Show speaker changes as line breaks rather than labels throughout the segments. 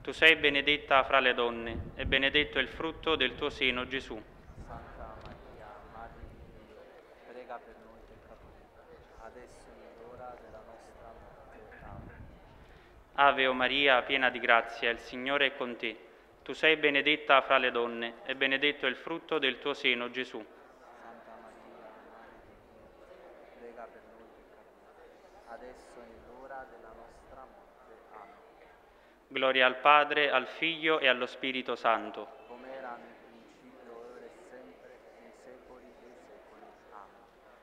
Tu sei benedetta fra le donne, e benedetto è il frutto del tuo seno, Gesù.
Santa Maria, Madre di Dio, prega per noi peccatori, adesso è l'ora della nostra morte. Amen.
Ave o Maria, piena di grazia, il Signore è con te. Tu sei benedetta fra le donne, e benedetto è il frutto del tuo seno, Gesù.
Santa Maria, Madre di Dio, prega per noi peccatori, adesso è l'ora della nostra morte. Amen.
Gloria al Padre, al Figlio e allo Spirito Santo.
Come era nel principio, ora e sempre, nei secoli dei secoli. Amen.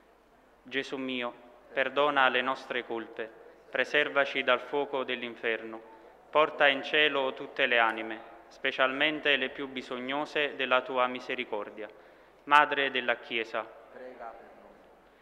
Gesù mio, perdona le nostre colpe, preservaci dal fuoco dell'inferno, porta in cielo tutte le anime, specialmente le più bisognose della tua misericordia. Madre della Chiesa,
Prega per noi.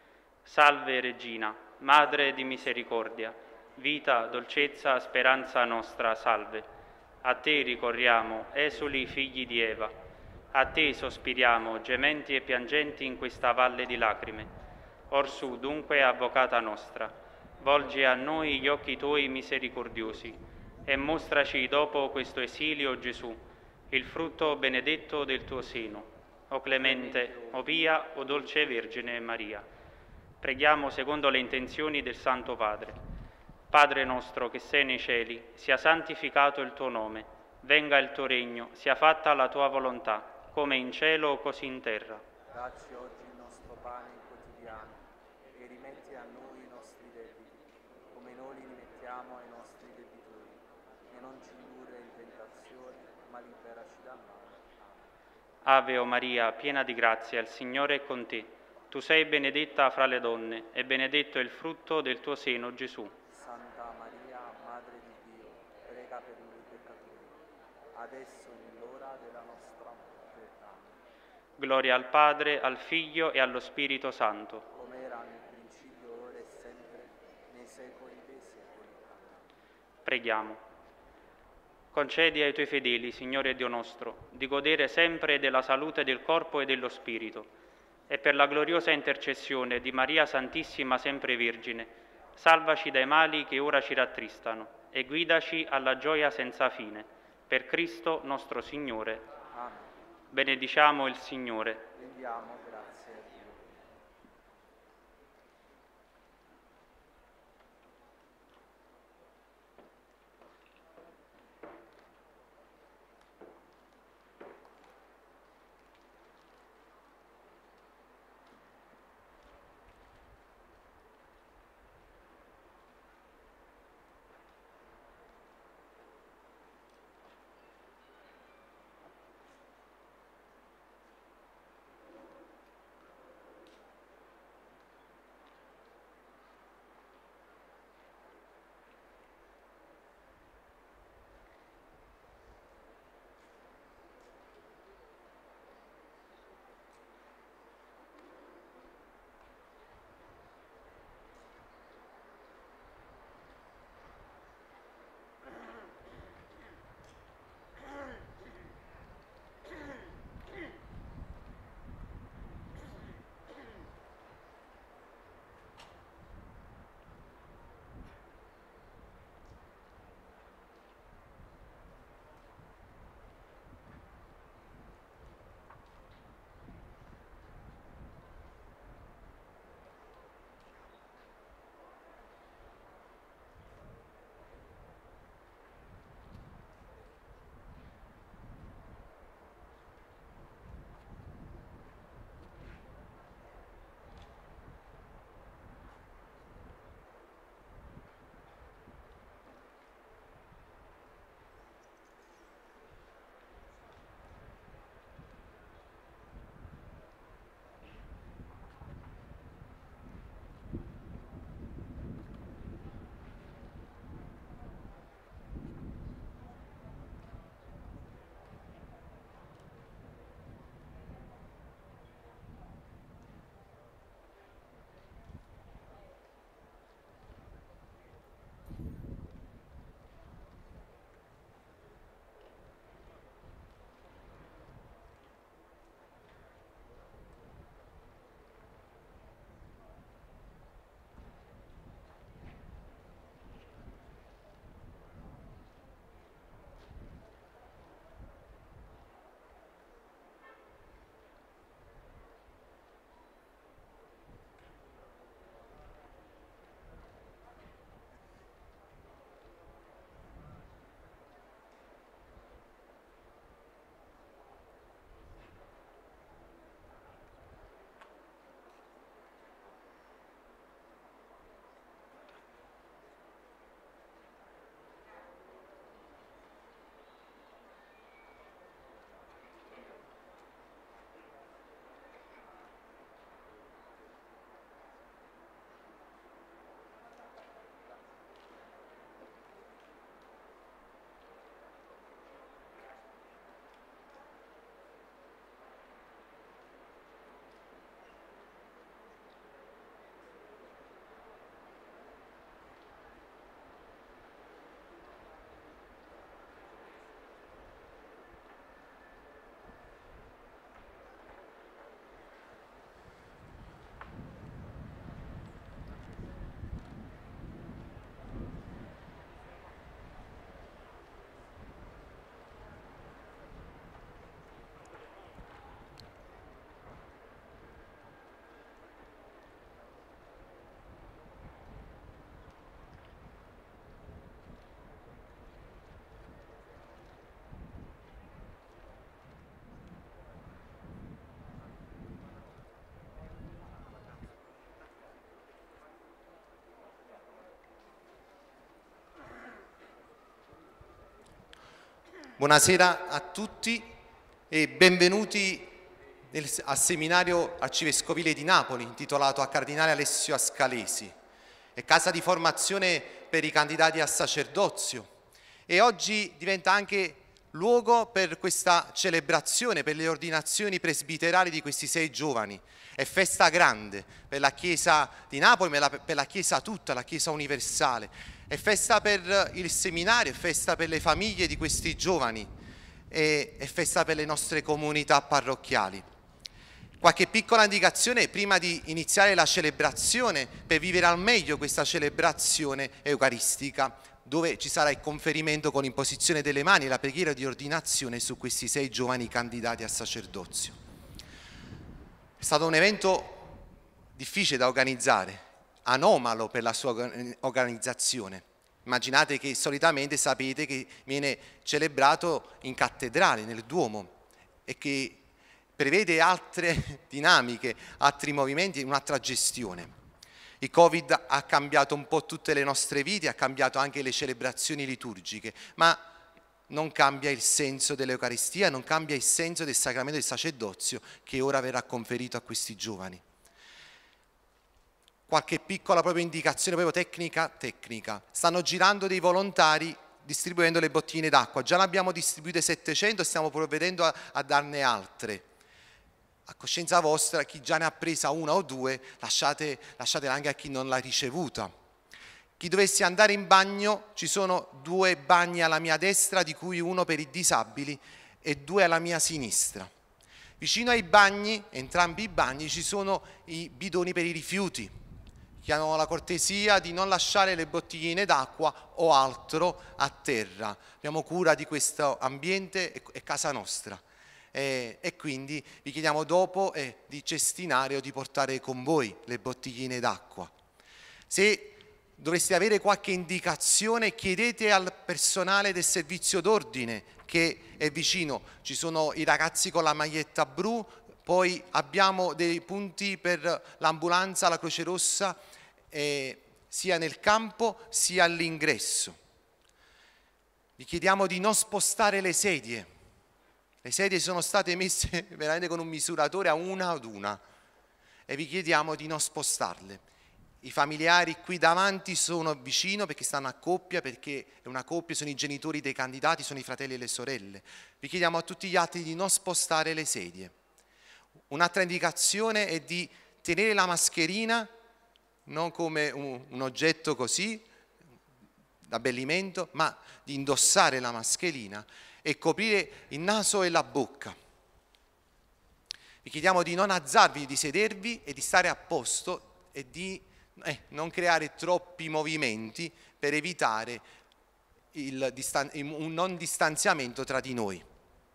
salve Regina, Madre di misericordia, vita, dolcezza, speranza nostra, salve. A te ricorriamo, esuli figli di Eva, a te sospiriamo, gementi e piangenti in questa valle di lacrime. Orsù dunque, Avvocata nostra, volgi a noi gli occhi tuoi misericordiosi e mostraci dopo questo esilio Gesù, il frutto benedetto del tuo seno. O clemente, o pia, o dolce Vergine Maria. Preghiamo secondo le intenzioni del Santo Padre. Padre nostro che sei nei cieli, sia santificato il tuo nome, venga il tuo regno, sia fatta la tua volontà, come in cielo così in terra.
Dacci oggi il nostro pane quotidiano e rimetti a noi i nostri debiti, come noi li rimettiamo ai nostri debitori. E non ci indurre in tentazione, ma liberaci dal male. Amen.
Ave o Maria, piena di grazia, il Signore è con te. Tu sei benedetta fra le donne, e benedetto è il frutto del tuo seno, Gesù.
Santa Maria, Madre di Dio, prega per noi peccatori, adesso è l'ora della nostra morte. Amen.
Gloria al Padre, al Figlio e allo Spirito Santo.
Come era nel principio, ora e sempre, nei secoli dei secoli. Amen.
Preghiamo. Concedi ai tuoi fedeli, Signore Dio nostro, di godere sempre della salute del corpo e dello spirito, e per la gloriosa intercessione di Maria Santissima sempre Vergine, salvaci dai mali che ora ci rattristano e guidaci alla gioia senza fine. Per Cristo nostro Signore.
Amen.
Benediciamo il Signore.
Rendiamo grazie a Dio.
Buonasera a tutti e benvenuti al seminario arcivescovile di Napoli intitolato a Cardinale Alessio Ascalesi. È casa di formazione per i candidati a sacerdozio e oggi diventa anche luogo per questa celebrazione, per le ordinazioni presbiterali di questi 6 giovani. È festa grande per la Chiesa di Napoli, per la Chiesa tutta, la Chiesa universale. È festa per il seminario, è festa per le famiglie di questi giovani, è festa per le nostre comunità parrocchiali. Qualche piccola indicazione prima di iniziare la celebrazione, per vivere al meglio questa celebrazione eucaristica, dove ci sarà il conferimento con l'imposizione delle mani e la preghiera di ordinazione su questi 6 giovani candidati a sacerdozio. È stato un evento difficile da organizzare, anomalo per la sua organizzazione. Immaginate che solitamente sapete che viene celebrato in cattedrale, nel Duomo, e che prevede altre dinamiche, altri movimenti, un'altra gestione. Il Covid ha cambiato un po' tutte le nostre vite, ha cambiato anche le celebrazioni liturgiche, ma non cambia il senso dell'Eucaristia, non cambia il senso del sacramento del sacerdozio che ora verrà conferito a questi giovani. Qualche piccola proprio indicazione proprio tecnica. Stanno girando dei volontari distribuendo le bottigline d'acqua. Già ne abbiamo distribuite 700, stiamo provvedendo a darne altre. A coscienza vostra, chi già ne ha presa 1 o 2, lasciatela anche a chi non l'ha ricevuta. Chi dovesse andare in bagno, ci sono 2 bagni alla mia destra, di cui uno per i disabili e 2 alla mia sinistra. Vicino ai bagni, entrambi i bagni, ci sono i bidoni per i rifiuti. Chiediamo la cortesia di non lasciare le bottigline d'acqua o altro a terra. Abbiamo cura di questo ambiente, è casa nostra. E quindi vi chiediamo dopo di cestinare o di portare con voi le bottigline d'acqua. Se dovreste avere qualche indicazione, chiedete al personale del servizio d'ordine che è vicino. Ci sono i ragazzi con la maglietta blu, poi abbiamo dei punti per l'ambulanza, la Croce Rossa, sia nel campo sia all'ingresso. Vi chiediamo di non spostare le sedie. Le sedie sono state messe veramente con un misuratore a una ad una e vi chiediamo di non spostarle. I familiari qui davanti sono vicino perché stanno a coppia, perché è una coppia, sono i genitori dei candidati, sono i fratelli e le sorelle. Vi chiediamo a tutti gli altri di non spostare le sedie. Un'altra indicazione è di tenere la mascherina non come un oggetto così, d'abbellimento, ma di indossare la mascherina e coprire il naso e la bocca. Vi chiediamo di non alzarvi, di sedervi e di stare a posto e di non creare troppi movimenti per evitare un non distanziamento tra di noi.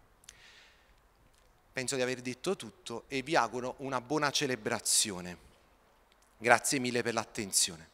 Penso di aver detto tutto e vi auguro una buona celebrazione. Grazie mille per l'attenzione.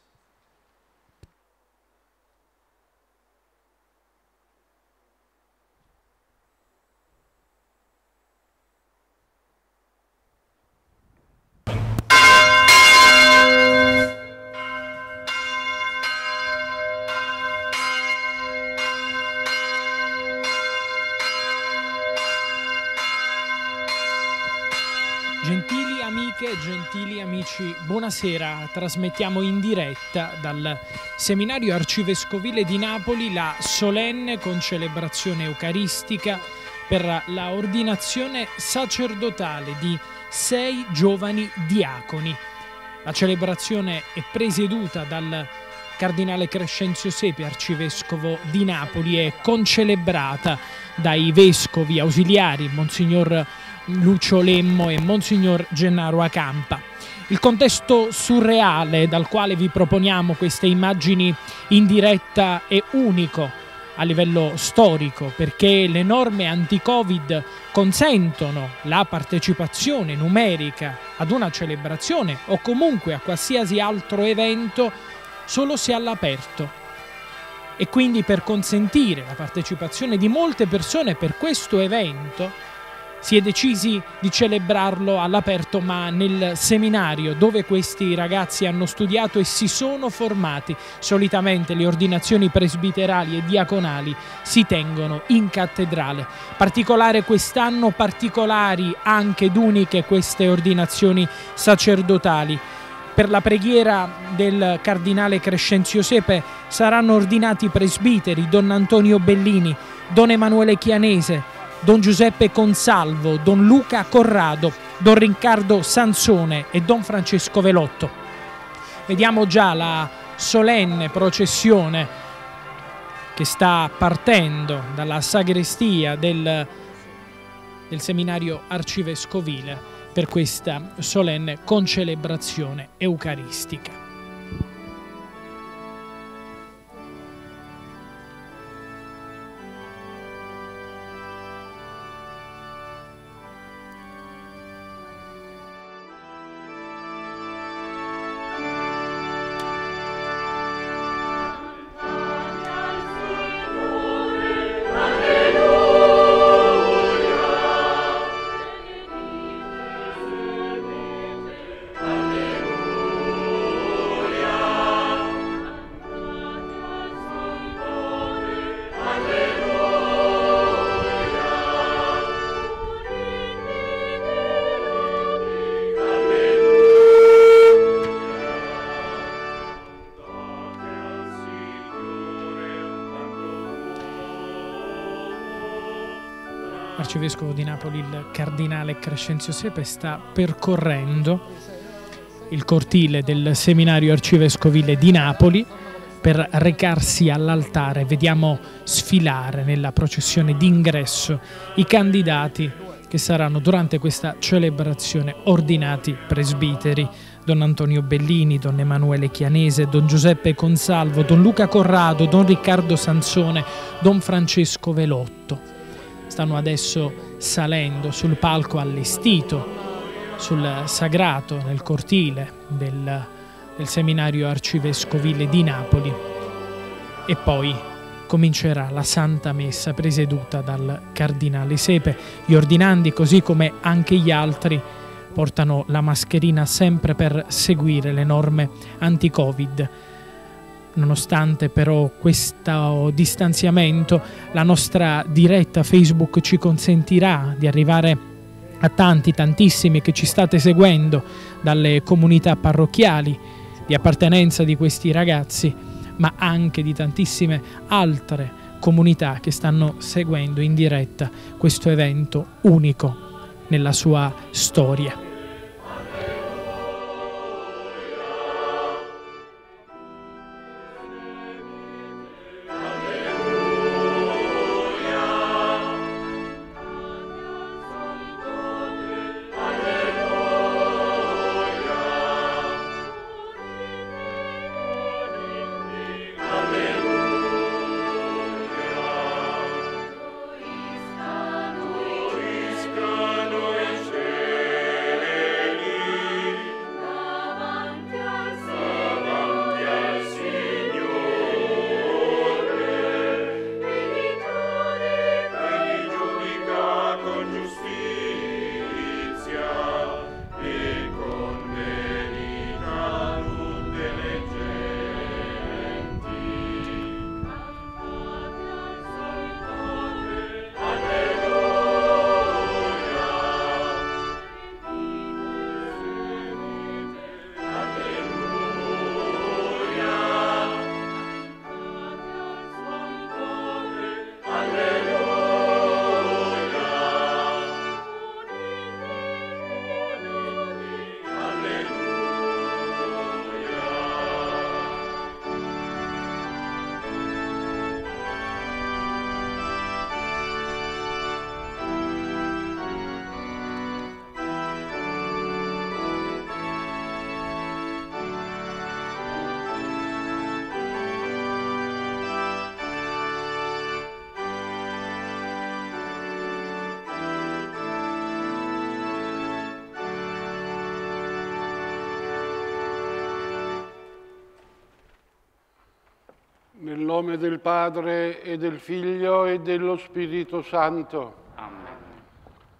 Gentili amiche e gentili amici, buonasera. Trasmettiamo in diretta dal Seminario Arcivescovile di Napoli la solenne concelebrazione eucaristica per la ordinazione sacerdotale di 6 giovani diaconi. La celebrazione è presieduta dal Cardinale Crescenzio Sepi, arcivescovo di Napoli, e concelebrata dai vescovi ausiliari Monsignor Lucio Lemmo e Monsignor Gennaro Acampa. Il contesto surreale dal quale vi proponiamo queste immagini in diretta è unico a livello storico, perché le norme anti-Covid consentono la partecipazione numerica ad una celebrazione o comunque a qualsiasi altro evento solo se all'aperto. E quindi, per consentire la partecipazione di molte persone per questo evento, Si è decisi di celebrarlo all'aperto, ma nel seminario dove questi ragazzi hanno studiato e si sono formati. Solitamente le ordinazioni presbiterali e diaconali si tengono in cattedrale. Particolare quest'anno, particolari anche ed uniche queste ordinazioni sacerdotali. Per la preghiera del cardinale Crescenzio Sepe saranno ordinati presbiteri Don Antonio Bellini, Don Emanuele Chianese, Don Giuseppe Consalvo, Don Luca Corrado, Don Riccardo Sansone e Don Francesco Velotto. Vediamo già la solenne processione che sta partendo dalla sagrestia del seminario arcivescovile per questa solenne concelebrazione eucaristica. Arcivescovo di Napoli, il cardinale Crescenzio Sepe, sta percorrendo il cortile del seminario arcivescovile di Napoli per recarsi all'altare. Vediamo sfilare nella processione d'ingresso i candidati che saranno durante questa celebrazione ordinati presbiteri: Don Antonio Bellini, Don Emanuele Chianese, Don Giuseppe Consalvo, Don Luca Corrado, Don Riccardo Sansone, Don Francesco Velotto. Stanno adesso salendo sul palco allestito, sul sagrato, nel cortile del seminario arcivescovile di Napoli, e poi comincerà la Santa Messa presieduta dal cardinale Sepe. Gli ordinandi, così come anche gli altri, portano la mascherina sempre per seguire le norme anti-Covid. Nonostante però questo distanziamento, la nostra diretta Facebook ci consentirà di arrivare a tantissimi che ci state seguendo dalle comunità parrocchiali di appartenenza di questi ragazzi, ma anche di tantissime altre comunità che stanno seguendo in diretta questo evento unico nella sua storia.
Nel nome del Padre e del Figlio e dello Spirito Santo.
Amen.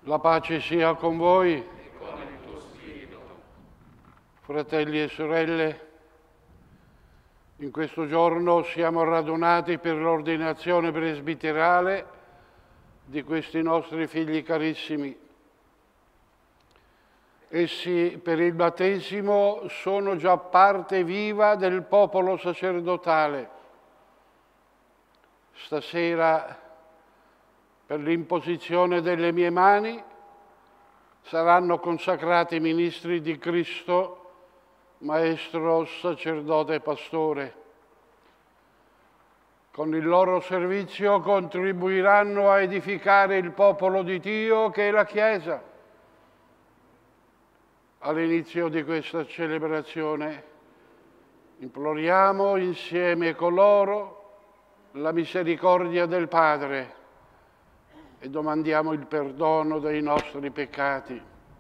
La pace sia con voi. E con il tuo spirito. Fratelli e sorelle, in questo giorno siamo radunati per l'ordinazione presbiterale di questi nostri figli carissimi. Essi per il battesimo sono già parte viva del popolo sacerdotale. Stasera, per l'imposizione delle mie mani, saranno consacrati ministri di Cristo, Maestro, sacerdote e pastore. Con il loro servizio contribuiranno a edificare il popolo di Dio che è la Chiesa. All'inizio di questa celebrazione imploriamo insieme con loro la misericordia del Padre e domandiamo il perdono dei nostri peccati.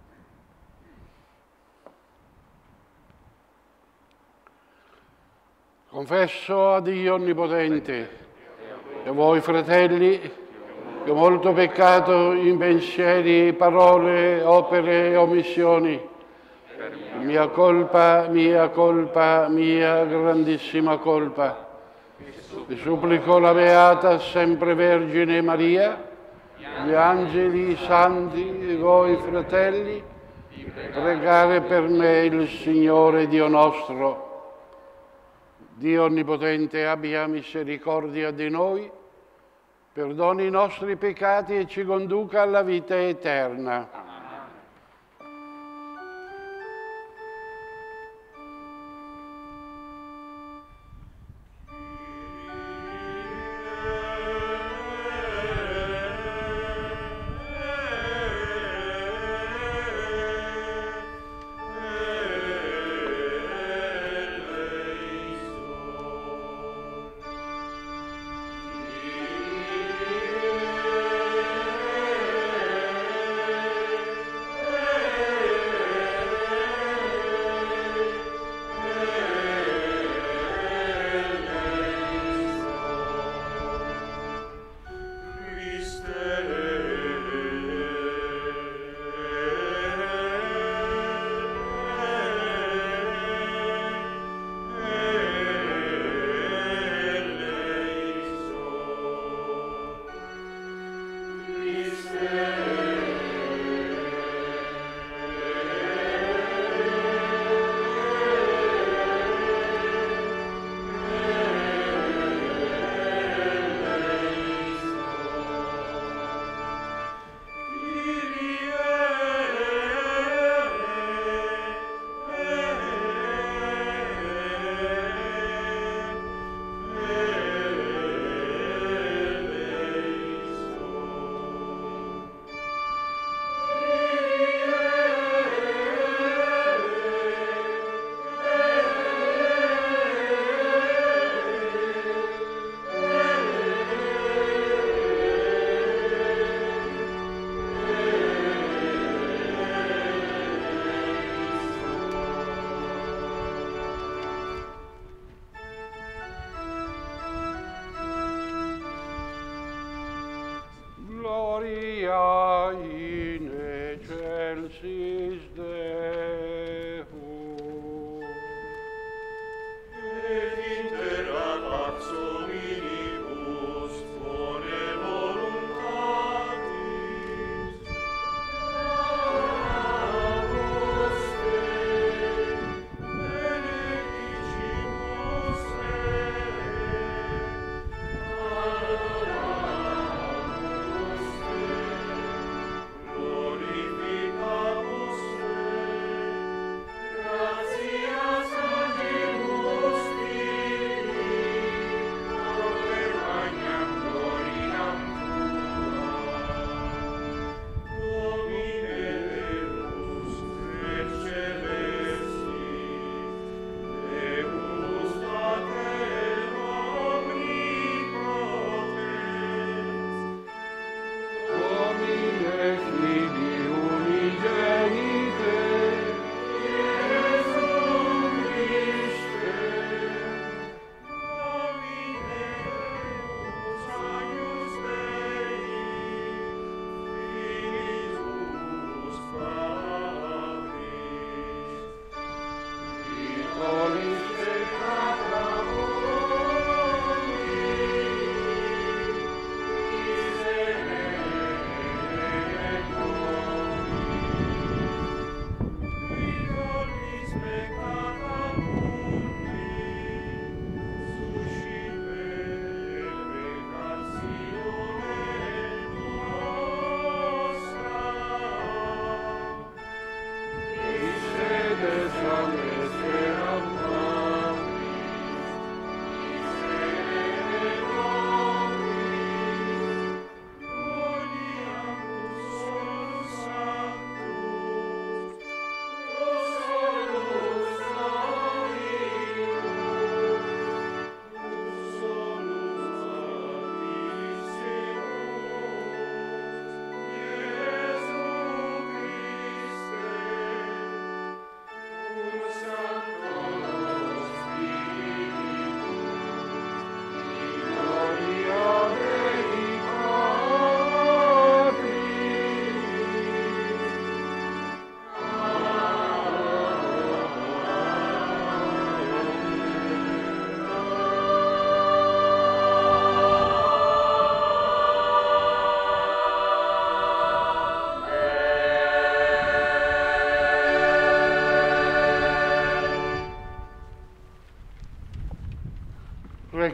Confesso a Dio Onnipotente e a voi, fratelli, che ho molto peccato in pensieri, parole, opere e omissioni. Mia colpa, mia grandissima colpa. Vi supplico la Beata Sempre Vergine Maria, gli angeli, i santi e voi, fratelli, pregare per me il Signore Dio nostro. Dio Onnipotente abbia misericordia di noi, perdoni i nostri peccati e ci conduca alla vita eterna.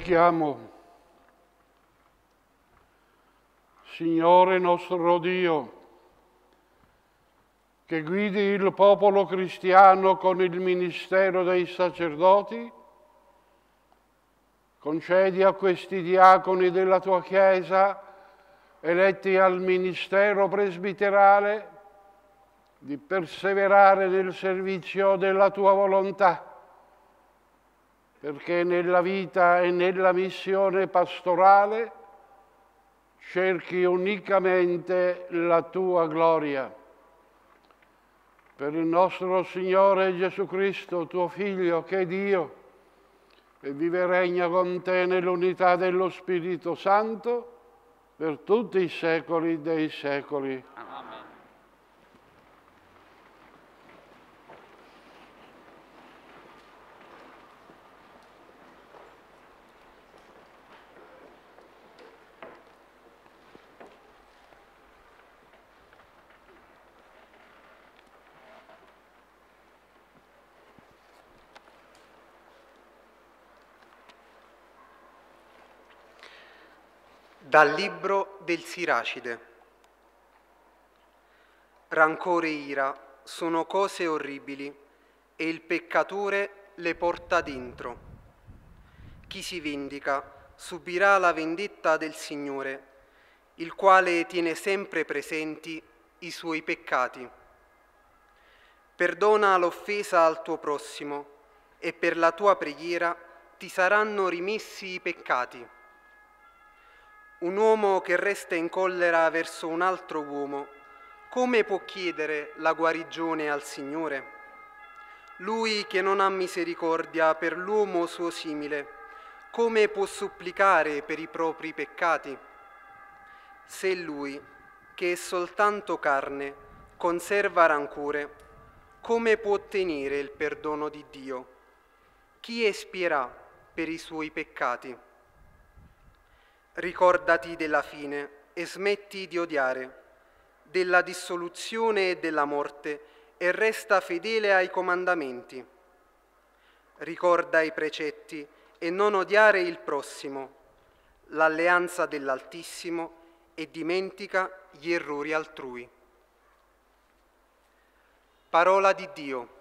invochiamo. Signore nostro Dio, che guidi il popolo cristiano con il ministero dei sacerdoti, concedi a questi diaconi della tua Chiesa, eletti al ministero presbiterale, di perseverare nel servizio della tua volontà, perché nella vita e nella missione pastorale cerchi unicamente la tua gloria. Per il nostro Signore Gesù Cristo, tuo Figlio, che è Dio, e vive e regna con te nell'unità dello Spirito Santo, per tutti i secoli dei secoli.
Amen.
Dal libro del Siracide. Rancore e ira sono cose orribili e il peccatore le porta dentro. Chi si vendica subirà la vendetta del Signore, il quale tiene sempre presenti i suoi peccati. Perdona l'offesa al tuo prossimo e per la tua preghiera ti saranno rimessi i peccati. Un uomo che resta in collera verso un altro uomo, come può chiedere la guarigione al Signore? Lui che non ha misericordia per l'uomo suo simile, come può supplicare per i propri peccati? Se lui, che è soltanto carne, conserva rancore, come può ottenere il perdono di Dio? Chi espierà per i suoi peccati? Ricordati della fine e smetti di odiare, della dissoluzione e della morte, e resta fedele ai comandamenti. Ricorda i precetti e non odiare il prossimo, l'alleanza dell'Altissimo, e dimentica gli errori altrui. Parola di Dio.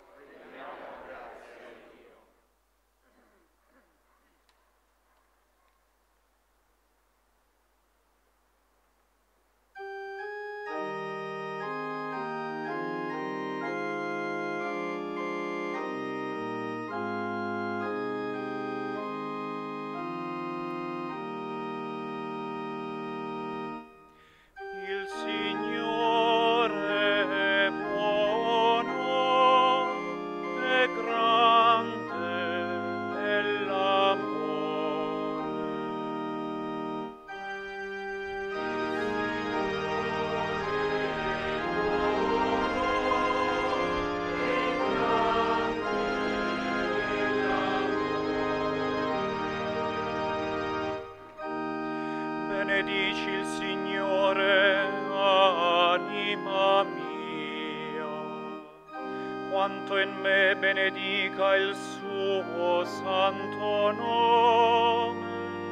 Benedici il Signore, anima mia, quanto in me benedica il suo santo nome.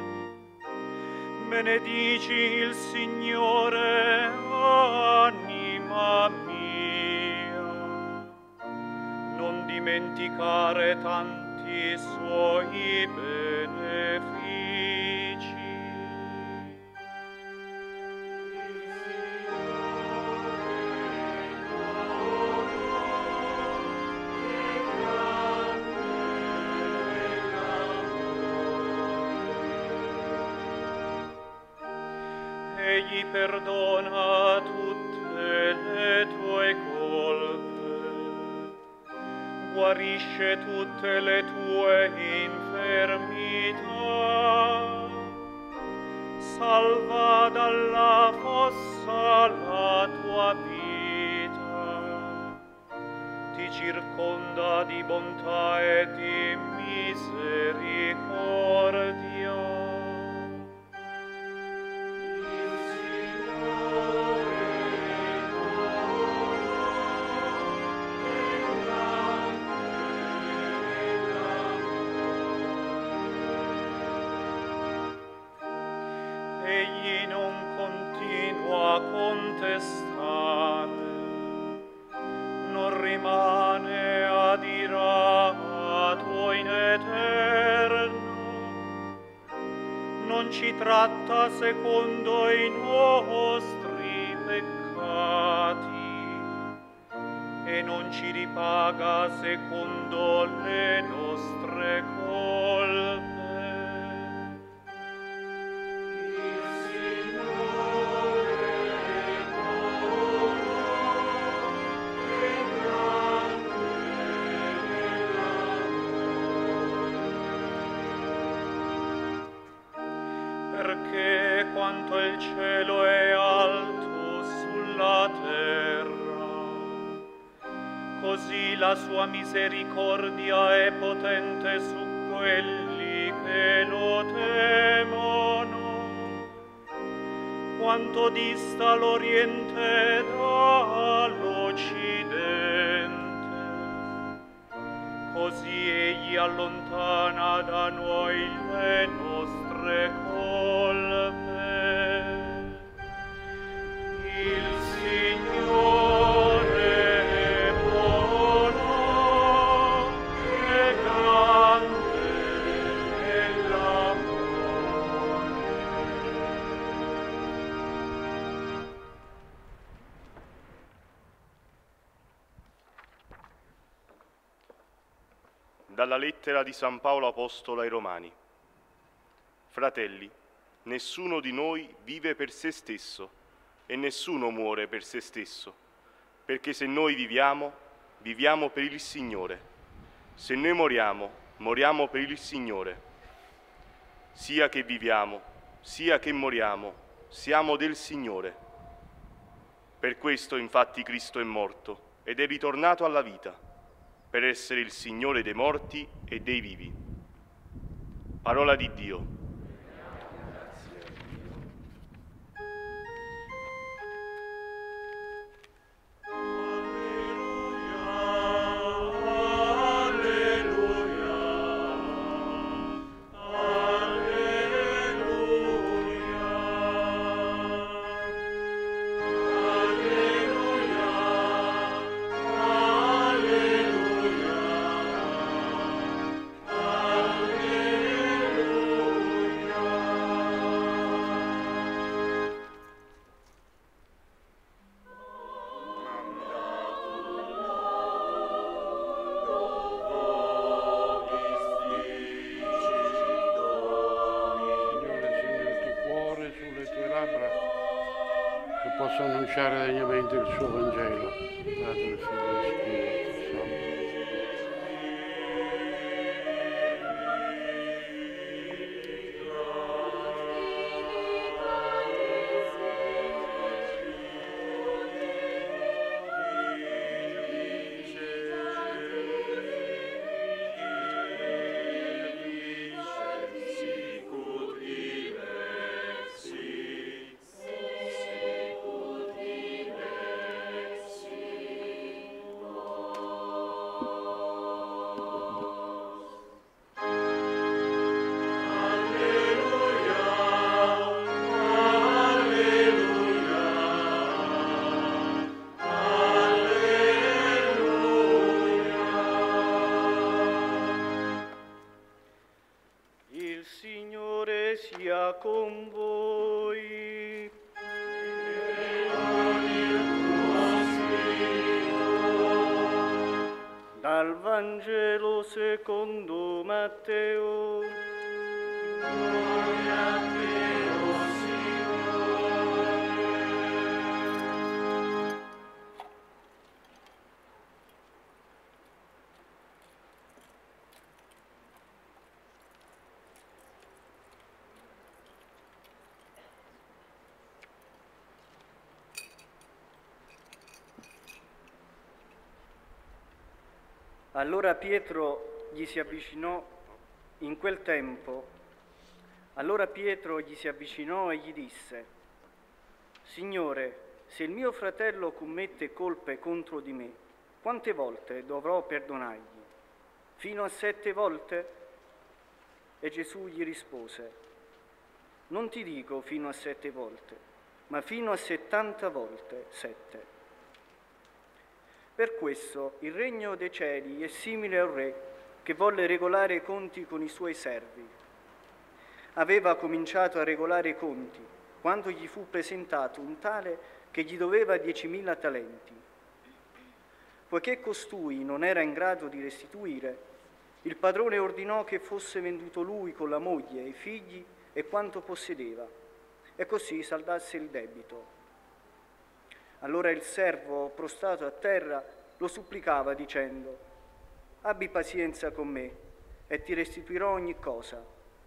Benedici il Signore, anima mia, non dimenticare tanti suoi benefici. Egli perdona tutte le tue colpe, guarisce tutte le tue infermità, salva dalla fossa la tua vita, ti circonda di bontà e di misericordia. egli non continua a contestare, non rimane adirato in eterno, non ci tratta secondo i nostri peccati e non ci ripaga secondo le nostre colpe. Perché quanto il cielo è alto sulla terra, così la sua misericordia è potente su quelli che lo temono. Quanto dista l'Oriente dall'Occidente, così egli allontana da noi le nostre colpe. Il Signore è buono e grande nell'amore.
Dalla lettera di San Paolo Apostolo ai Romani. Fratelli, nessuno di noi vive per se stesso e nessuno muore per se stesso, perché se noi viviamo, viviamo per il Signore. Se noi moriamo, moriamo per il Signore. Sia che viviamo, sia che moriamo, siamo del Signore. Per questo infatti Cristo è morto ed è ritornato alla vita, per essere il Signore dei morti e dei vivi. Parola di Dio.
Posso annunciare degnamente il suo Vangelo. Padre, Figlio e Spirito Santo.
Con voi. Dal Vangelo secondo Matteo. Gloria a te, o Signore. Allora Pietro gli si avvicinò e gli disse: Signore, se il mio fratello commette colpe contro di me, quante volte dovrò perdonargli? Fino a 7 volte? E Gesù gli rispose: Non ti dico fino a 7 volte, ma fino a 70 volte 7. Per questo il regno dei cieli è simile al re che volle regolare i conti con i suoi servi. Aveva cominciato a regolare i conti quando gli fu presentato un tale che gli doveva 10.000 talenti. Poiché costui non era in grado di restituire, il padrone ordinò che fosse venduto lui con la moglie, i figli e quanto possedeva, e così saldasse il debito. Allora il servo, prostrato a terra, lo supplicava dicendo: «Abbi pazienza con me e ti restituirò ogni cosa».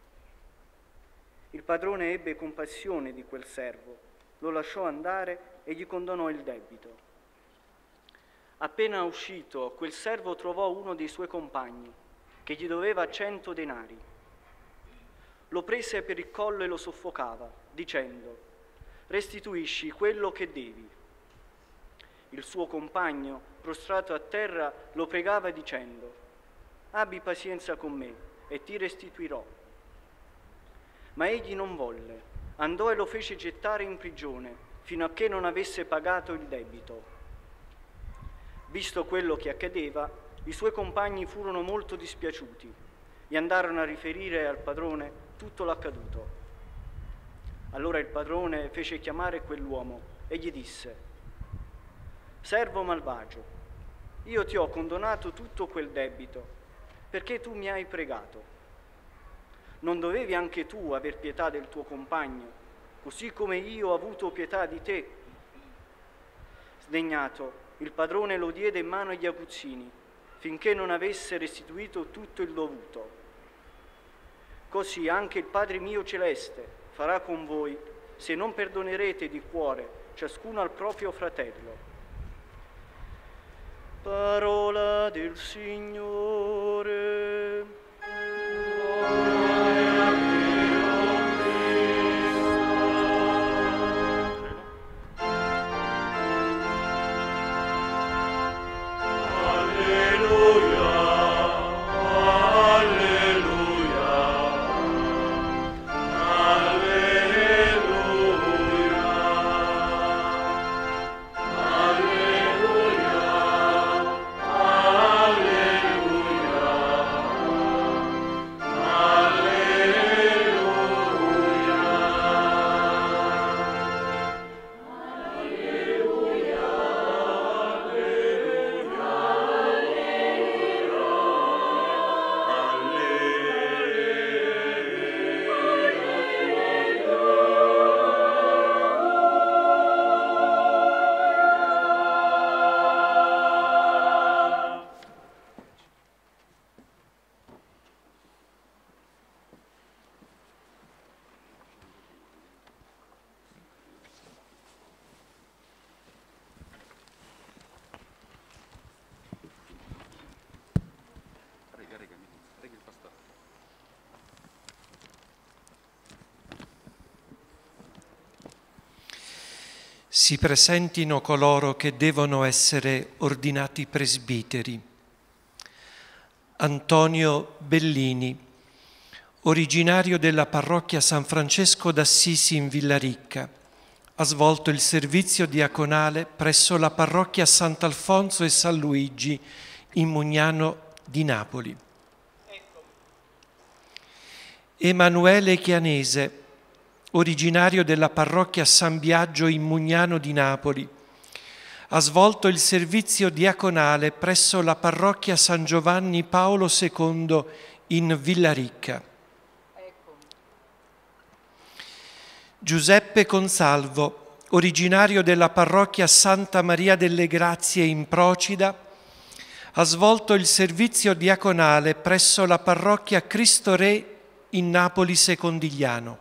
Il padrone ebbe compassione di quel servo, lo lasciò andare e gli condonò il debito. Appena uscito, quel servo trovò uno dei suoi compagni, che gli doveva 100 denari. Lo prese per il collo e lo soffocava, dicendo: «Restituisci quello che devi». Il suo compagno, prostrato a terra, lo pregava dicendo: «Abbi pazienza con me e ti restituirò». Ma egli non volle, andò e lo fece gettare in prigione fino a che non avesse pagato il debito. Visto quello che accadeva, i suoi compagni furono molto dispiaciuti e andarono a riferire al padrone tutto l'accaduto. Allora il padrone fece chiamare quell'uomo e gli disse: «Servo malvagio, io ti ho condonato tutto quel debito perché tu mi hai pregato. Non dovevi anche tu aver pietà del tuo compagno, così come io ho avuto pietà di te?» Sdegnato, il padrone lo diede in mano agli aguzzini, finché non avesse restituito tutto il dovuto. Così anche il Padre mio celeste farà con voi, se non perdonerete di cuore ciascuno al proprio fratello. Parola del Signore.
Si presentino coloro che devono essere ordinati presbiteri. Antonio Bellini, originario della parrocchia San Francesco d'Assisi in Villaricca, ha svolto il servizio diaconale presso la parrocchia Sant'Alfonso e San Luigi in Mugnano di Napoli. Emanuele Chianese, originario della parrocchia San Biagio in Mugnano di Napoli, ha svolto il servizio diaconale presso la parrocchia San Giovanni Paolo II in Villaricca. Giuseppe Consalvo, originario della parrocchia Santa Maria delle Grazie in Procida, ha svolto il servizio diaconale presso la parrocchia Cristo Re in Napoli Secondigliano.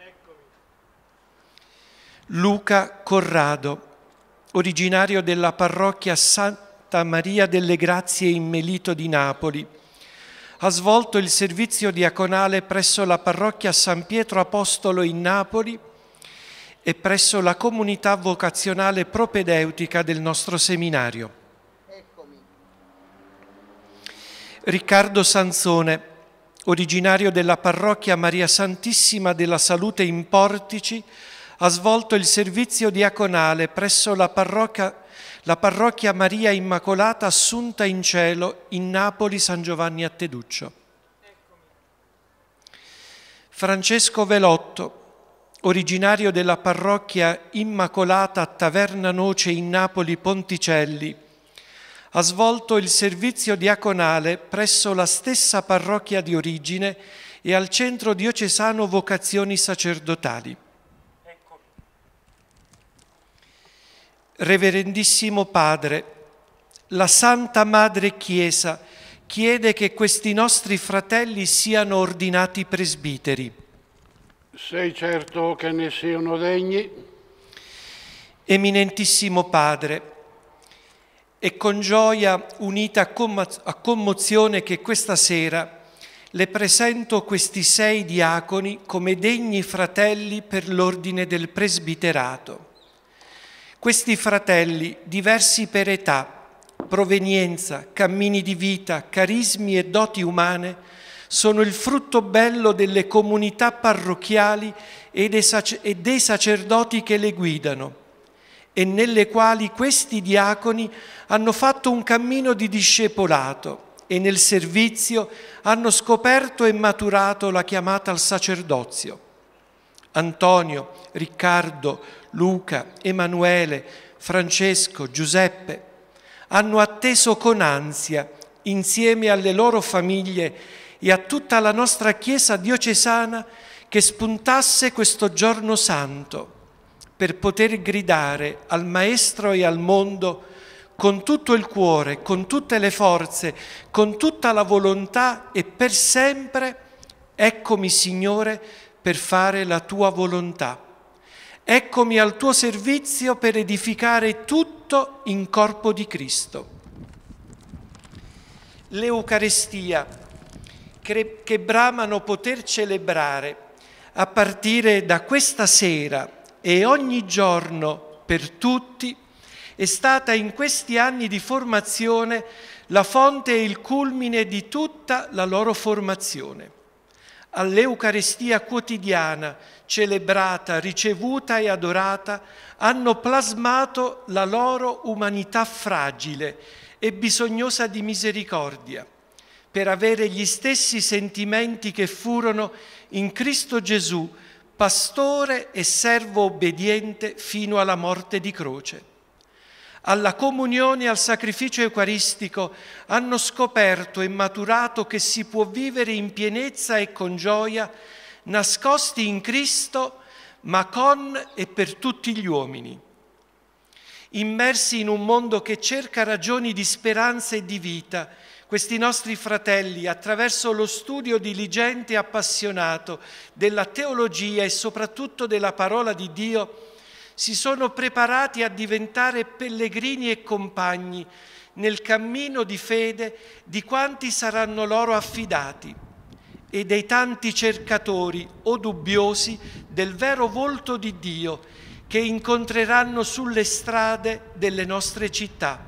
Luca Corrado, originario della parrocchia Santa Maria delle Grazie in Melito di Napoli, ha svolto il servizio diaconale presso la parrocchia San Pietro Apostolo in Napoli e presso la comunità vocazionale propedeutica del nostro seminario. Riccardo Sansone, originario della parrocchia Maria Santissima della Salute in Portici, ha svolto il servizio diaconale presso la parrocchia Maria Immacolata Assunta in Cielo in Napoli San Giovanni a Teduccio. Francesco Velotto, originario della parrocchia Immacolata a Taverna Noce in Napoli Ponticelli, ha svolto il servizio diaconale presso la stessa parrocchia di origine e al Centro Diocesano Vocazioni Sacerdotali. Reverendissimo Padre, la Santa Madre Chiesa chiede che questi nostri fratelli siano ordinati presbiteri.
Sei certo che ne siano degni?
Eminentissimo Padre, è con gioia unita a commozione che questa sera le presento questi 6 diaconi come degni fratelli per l'ordine del presbiterato. Questi fratelli, diversi per età, provenienza, cammini di vita, carismi e doti umane, sono il frutto bello delle comunità parrocchiali e dei sacerdoti che le guidano, e nelle quali questi diaconi hanno fatto un cammino di discepolato e nel servizio hanno scoperto e maturato la chiamata al sacerdozio. Antonio, Riccardo, Luca, Emanuele, Francesco, Giuseppe hanno atteso con ansia, insieme alle loro famiglie e a tutta la nostra Chiesa diocesana, che spuntasse questo giorno santo per poter gridare al Maestro e al mondo con tutto il cuore, con tutte le forze, con tutta la volontà e per sempre: eccomi, Signore, per fare la tua volontà. Eccomi al tuo servizio per edificare tutto in corpo di Cristo. L'Eucarestia che bramano poter celebrare a partire da questa sera e ogni giorno per tutti, è stata in questi anni di formazione la fonte e il culmine di tutta la loro formazione. All'Eucarestia quotidiana, celebrata, ricevuta e adorata, hanno plasmato la loro umanità fragile e bisognosa di misericordia, per avere gli stessi sentimenti che furono in Cristo Gesù, pastore e servo obbediente fino alla morte di croce. Alla comunione e al sacrificio eucaristico hanno scoperto e maturato che si può vivere in pienezza e con gioia, nascosti in Cristo, ma con e per tutti gli uomini. Immersi in un mondo che cerca ragioni di speranza e di vita, questi nostri fratelli, attraverso lo studio diligente e appassionato della teologia e soprattutto della parola di Dio, si sono preparati a diventare pellegrini e compagni nel cammino di fede di quanti saranno loro affidati e dei tanti cercatori o dubbiosi del vero volto di Dio che incontreranno sulle strade delle nostre città.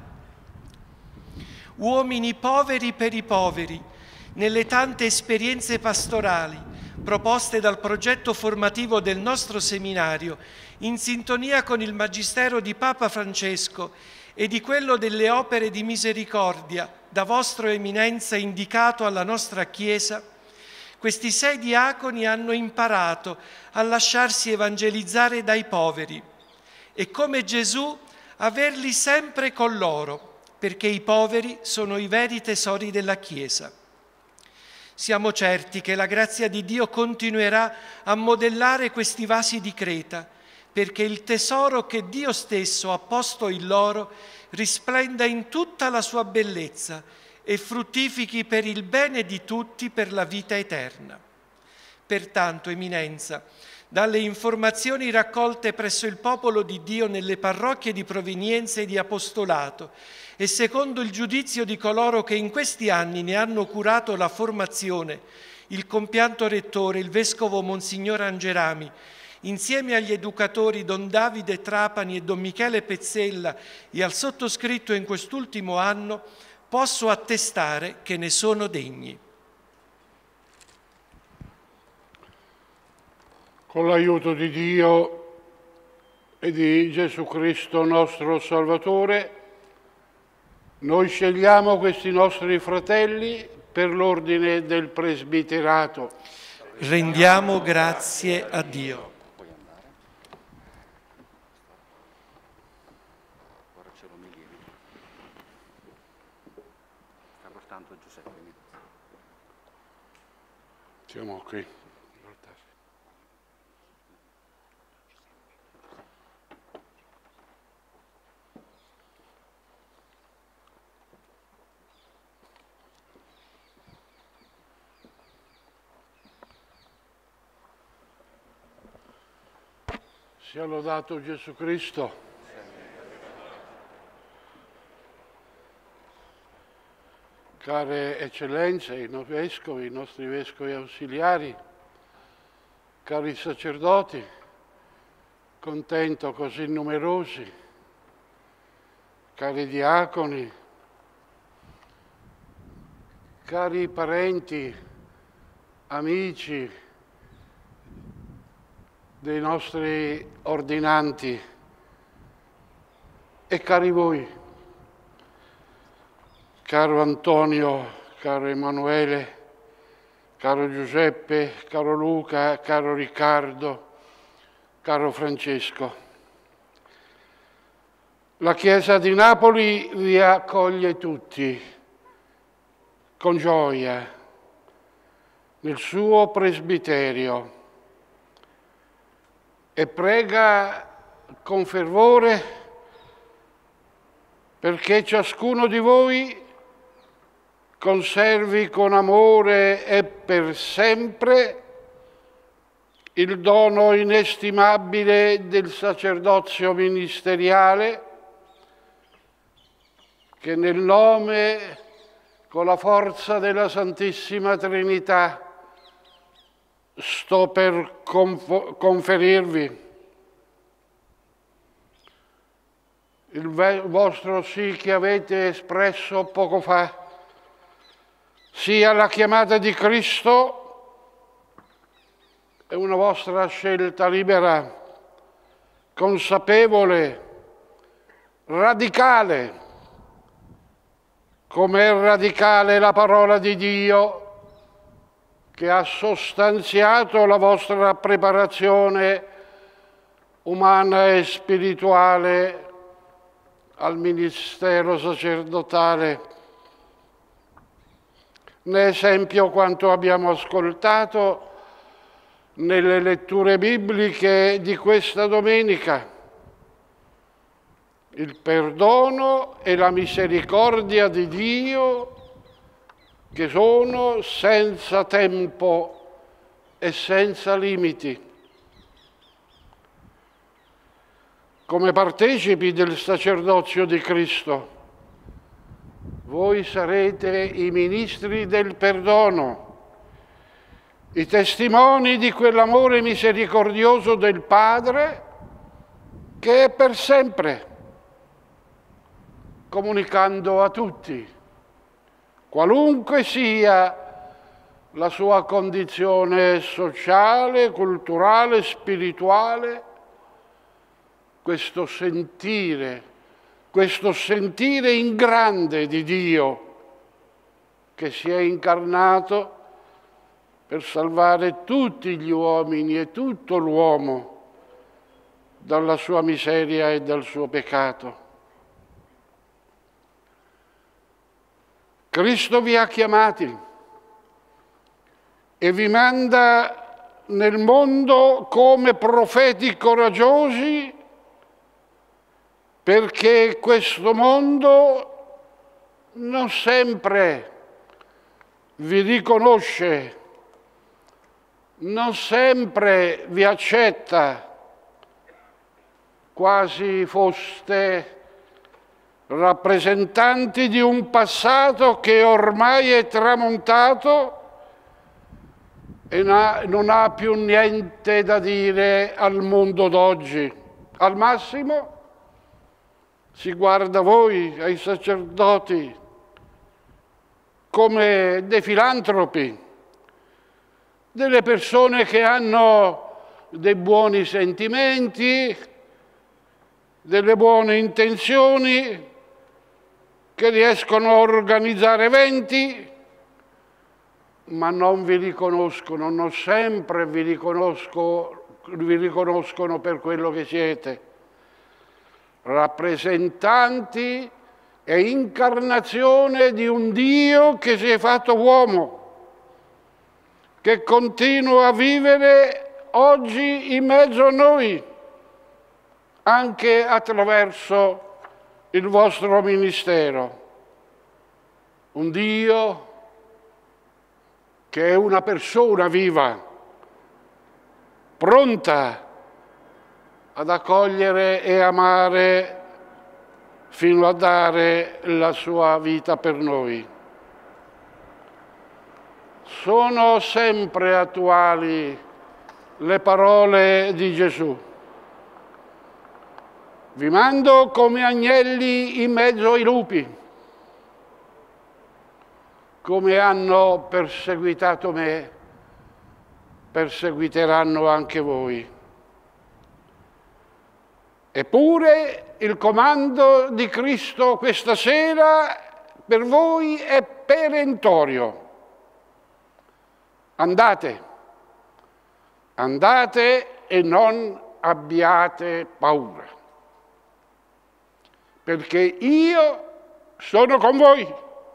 Uomini poveri per i poveri, nelle tante esperienze pastorali proposte dal progetto formativo del nostro seminario, in sintonia con il Magistero di Papa Francesco e di quello delle opere di misericordia da Vostra Eminenza indicato alla nostra Chiesa, questi 6 diaconi hanno imparato a lasciarsi evangelizzare dai poveri e, come Gesù, averli sempre con loro, perché i poveri sono i veri tesori della Chiesa. Siamo certi che la grazia di Dio continuerà a modellare questi vasi di creta, perché il tesoro che Dio stesso ha posto in loro risplenda in tutta la sua bellezza e fruttifichi per il bene di tutti per la vita eterna. Pertanto, Eminenza, dalle informazioni raccolte presso il popolo di Dio nelle parrocchie di provenienza e di apostolato e secondo il giudizio di coloro che in questi anni ne hanno curato la formazione, il compianto rettore, il vescovo Monsignor Angerami, insieme agli educatori Don Davide Trapani e Don Michele Pezzella e al sottoscritto in quest'ultimo anno, posso attestare che ne sono degni.
Con l'aiuto di Dio e di Gesù Cristo nostro Salvatore, noi scegliamo questi nostri fratelli per l'ordine del presbiterato.
Rendiamo grazie a Dio.
Siamo qui. Sia lodato Gesù Cristo. Care eccellenze, i nostri vescovi ausiliari, cari sacerdoti, contento così numerosi, cari diaconi, cari parenti, amici dei nostri ordinanti e cari voi. Caro Antonio, caro Emanuele, caro Giuseppe, caro Luca, caro Riccardo, caro Francesco. La Chiesa di Napoli vi accoglie tutti con gioia nel suo presbiterio e prega con fervore perché ciascuno di voi conservi con amore e per sempre il dono inestimabile del sacerdozio ministeriale che nel nome, con la forza della Santissima Trinità, sto per conferirvi. Il vostro sì che avete espresso poco fa sia la chiamata di Cristo è una vostra scelta libera, consapevole, radicale, come è radicale la parola di Dio che ha sostanziato la vostra preparazione umana e spirituale al ministero sacerdotale. Ne esempio quanto abbiamo ascoltato nelle letture bibliche di questa domenica. Il perdono e la misericordia di Dio che sono senza tempo e senza limiti. Come partecipi del sacerdozio di Cristo, voi sarete i ministri del perdono, i testimoni di quell'amore misericordioso del Padre che è per sempre, comunicando a tutti, qualunque sia la sua condizione sociale, culturale, spirituale, questo sentire in grande di Dio che si è incarnato per salvare tutti gli uomini e tutto l'uomo dalla sua miseria e dal suo peccato. Cristo vi ha chiamati e vi manda nel mondo come profeti coraggiosi perché questo mondo non sempre vi riconosce, non sempre vi accetta, quasi foste rappresentanti di un passato che ormai è tramontato e non ha più niente da dire al mondo d'oggi. Al massimo si guarda voi, ai sacerdoti, come dei filantropi, delle persone che hanno dei buoni sentimenti, delle buone intenzioni, che riescono a organizzare eventi, ma non vi riconoscono, non sempre vi riconoscono per quello che siete, rappresentanti e incarnazione di un Dio che si è fatto uomo, che continua a vivere oggi in mezzo a noi, anche attraverso il vostro ministero. Un Dio che è una persona viva, pronta ad accogliere e amare fino a dare la sua vita per noi. Sono sempre attuali le parole di Gesù. Vi mando come agnelli in mezzo ai lupi. Come hanno perseguitato me, perseguiteranno anche voi. Eppure il comando di Cristo questa sera per voi è perentorio. Andate, andate e non abbiate paura, perché io sono con voi.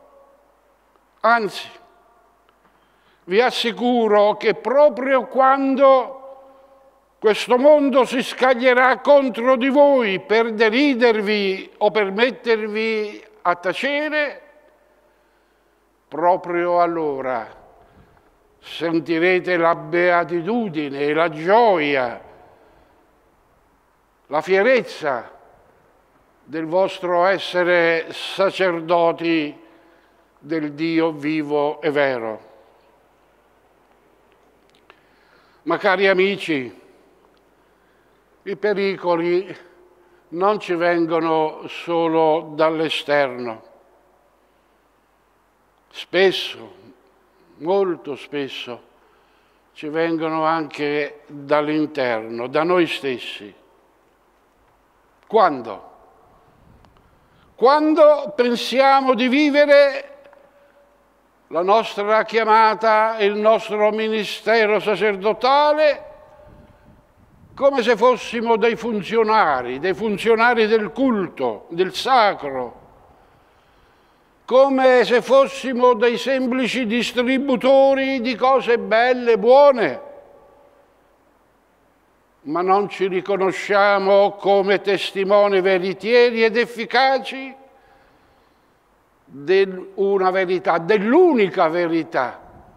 Anzi, vi assicuro che proprio quando questo mondo si scaglierà contro di voi per deridervi o per mettervi a tacere, proprio allora sentirete la beatitudine, la gioia, la fierezza del vostro essere sacerdoti del Dio vivo e vero. Ma cari amici, i pericoli non ci vengono solo dall'esterno. Spesso, molto spesso, ci vengono anche dall'interno, da noi stessi. Quando? Quando pensiamo di vivere la nostra chiamata, il nostro ministero sacerdotale, come se fossimo dei funzionari del culto, del sacro, come se fossimo dei semplici distributori di cose belle, buone, ma non ci riconosciamo come testimoni veritieri ed efficaci di una verità, dell'unica verità,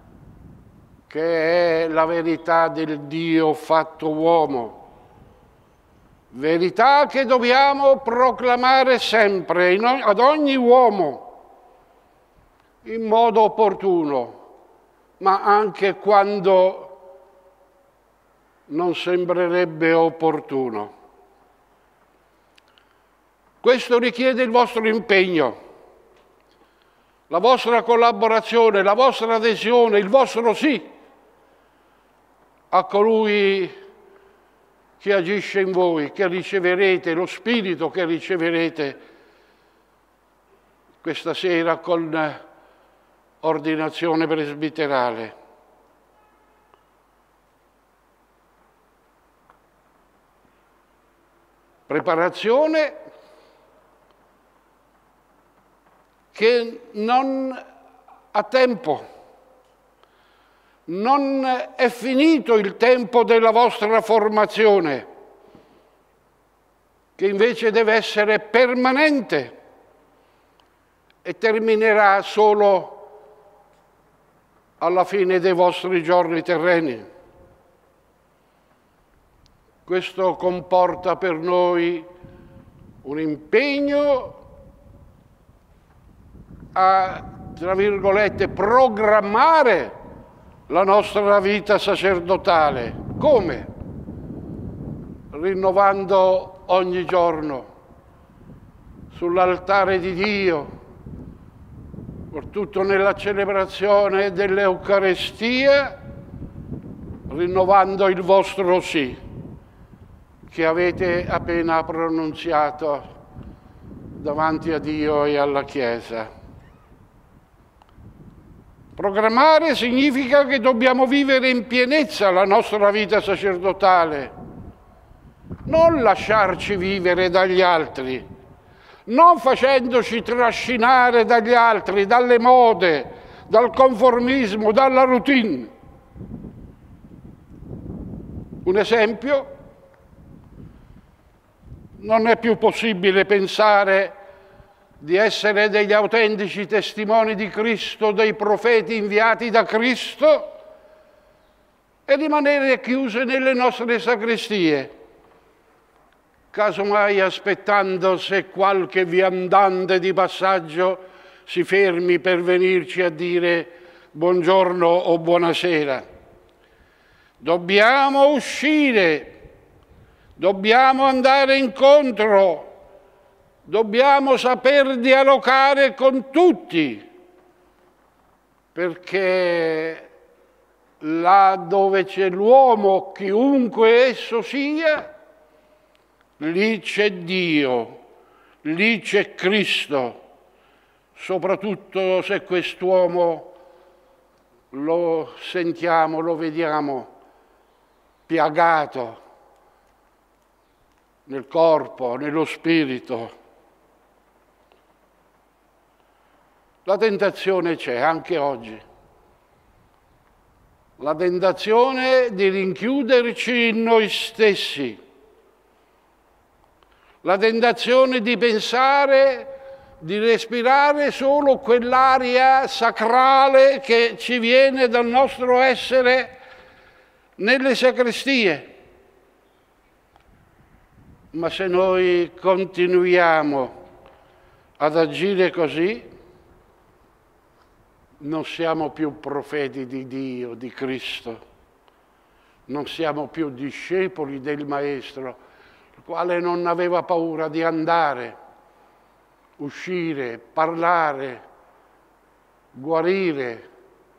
che è la verità del Dio fatto uomo. Verità che dobbiamo proclamare sempre ad ogni uomo, in modo opportuno, ma anche quando non sembrerebbe opportuno. Questo richiede il vostro impegno, la vostra collaborazione, la vostra adesione, il vostro sì a colui che agisce in voi, che riceverete, lo Spirito che riceverete questa sera con ordinazione presbiterale. Preparazione che non ha tempo, non è finito il tempo della vostra formazione, che invece deve essere permanente e terminerà solo alla fine dei vostri giorni terreni. Questo comporta per noi un impegno a, tra virgolette, programmare la nostra vita sacerdotale. Come? Rinnovando ogni giorno sull'altare di Dio, soprattutto nella celebrazione dell'Eucarestia, rinnovando il vostro sì, che avete appena pronunziato davanti a Dio e alla Chiesa. Programmare significa che dobbiamo vivere in pienezza la nostra vita sacerdotale, non lasciarci vivere dagli altri, non facendoci trascinare dagli altri, dalle mode, dal conformismo, dalla routine. Un esempio: non è più possibile pensare di essere degli autentici testimoni di Cristo, dei profeti inviati da Cristo, e rimanere chiuse nelle nostre sacrestie, casomai aspettando se qualche viandante di passaggio si fermi per venirci a dire buongiorno o buonasera. Dobbiamo uscire, dobbiamo andare incontro, dobbiamo saper dialogare con tutti, perché là dove c'è l'uomo, chiunque esso sia, lì c'è Dio, lì c'è Cristo, soprattutto se quest'uomo lo sentiamo, lo vediamo piagato nel corpo, nello spirito. La tentazione c'è anche oggi. La tentazione di rinchiuderci in noi stessi. La tentazione di pensare di respirare solo quell'aria sacrale che ci viene dal nostro essere nelle sacrestie. Ma se noi continuiamo ad agire così, non siamo più profeti di Dio, di Cristo, non siamo più discepoli del Maestro, il quale non aveva paura di andare, uscire, parlare, guarire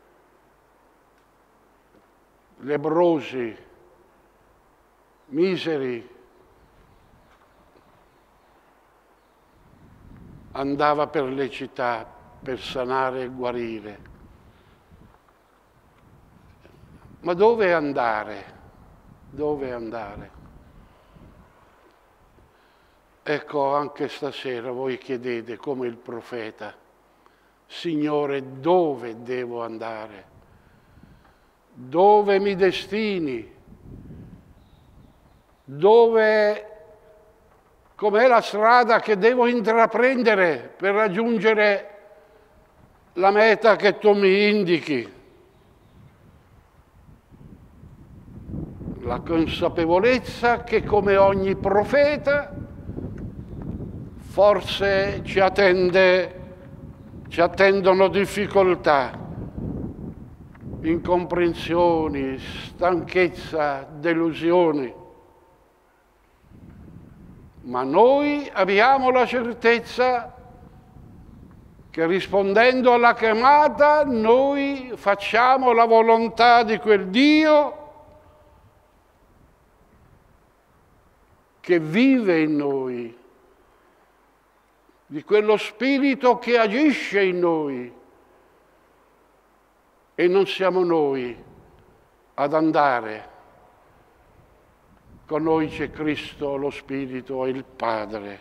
lebbrosi, miseri. Andava per le città per sanare e guarire. Ma dove andare? Dove andare? Ecco, anche stasera voi chiedete come il profeta: Signore, dove devo andare? Dove mi destini? Com'è la strada che devo intraprendere per raggiungere la meta che tu mi indichi? La consapevolezza che, come ogni profeta, forse ci attendono difficoltà, incomprensioni, stanchezza, delusioni. Ma noi abbiamo la certezza che, rispondendo alla chiamata, noi facciamo la volontà di quel Dio che vive in noi, di quello Spirito che agisce in noi, e non siamo noi ad andare. Con noi c'è Cristo, lo Spirito e il Padre.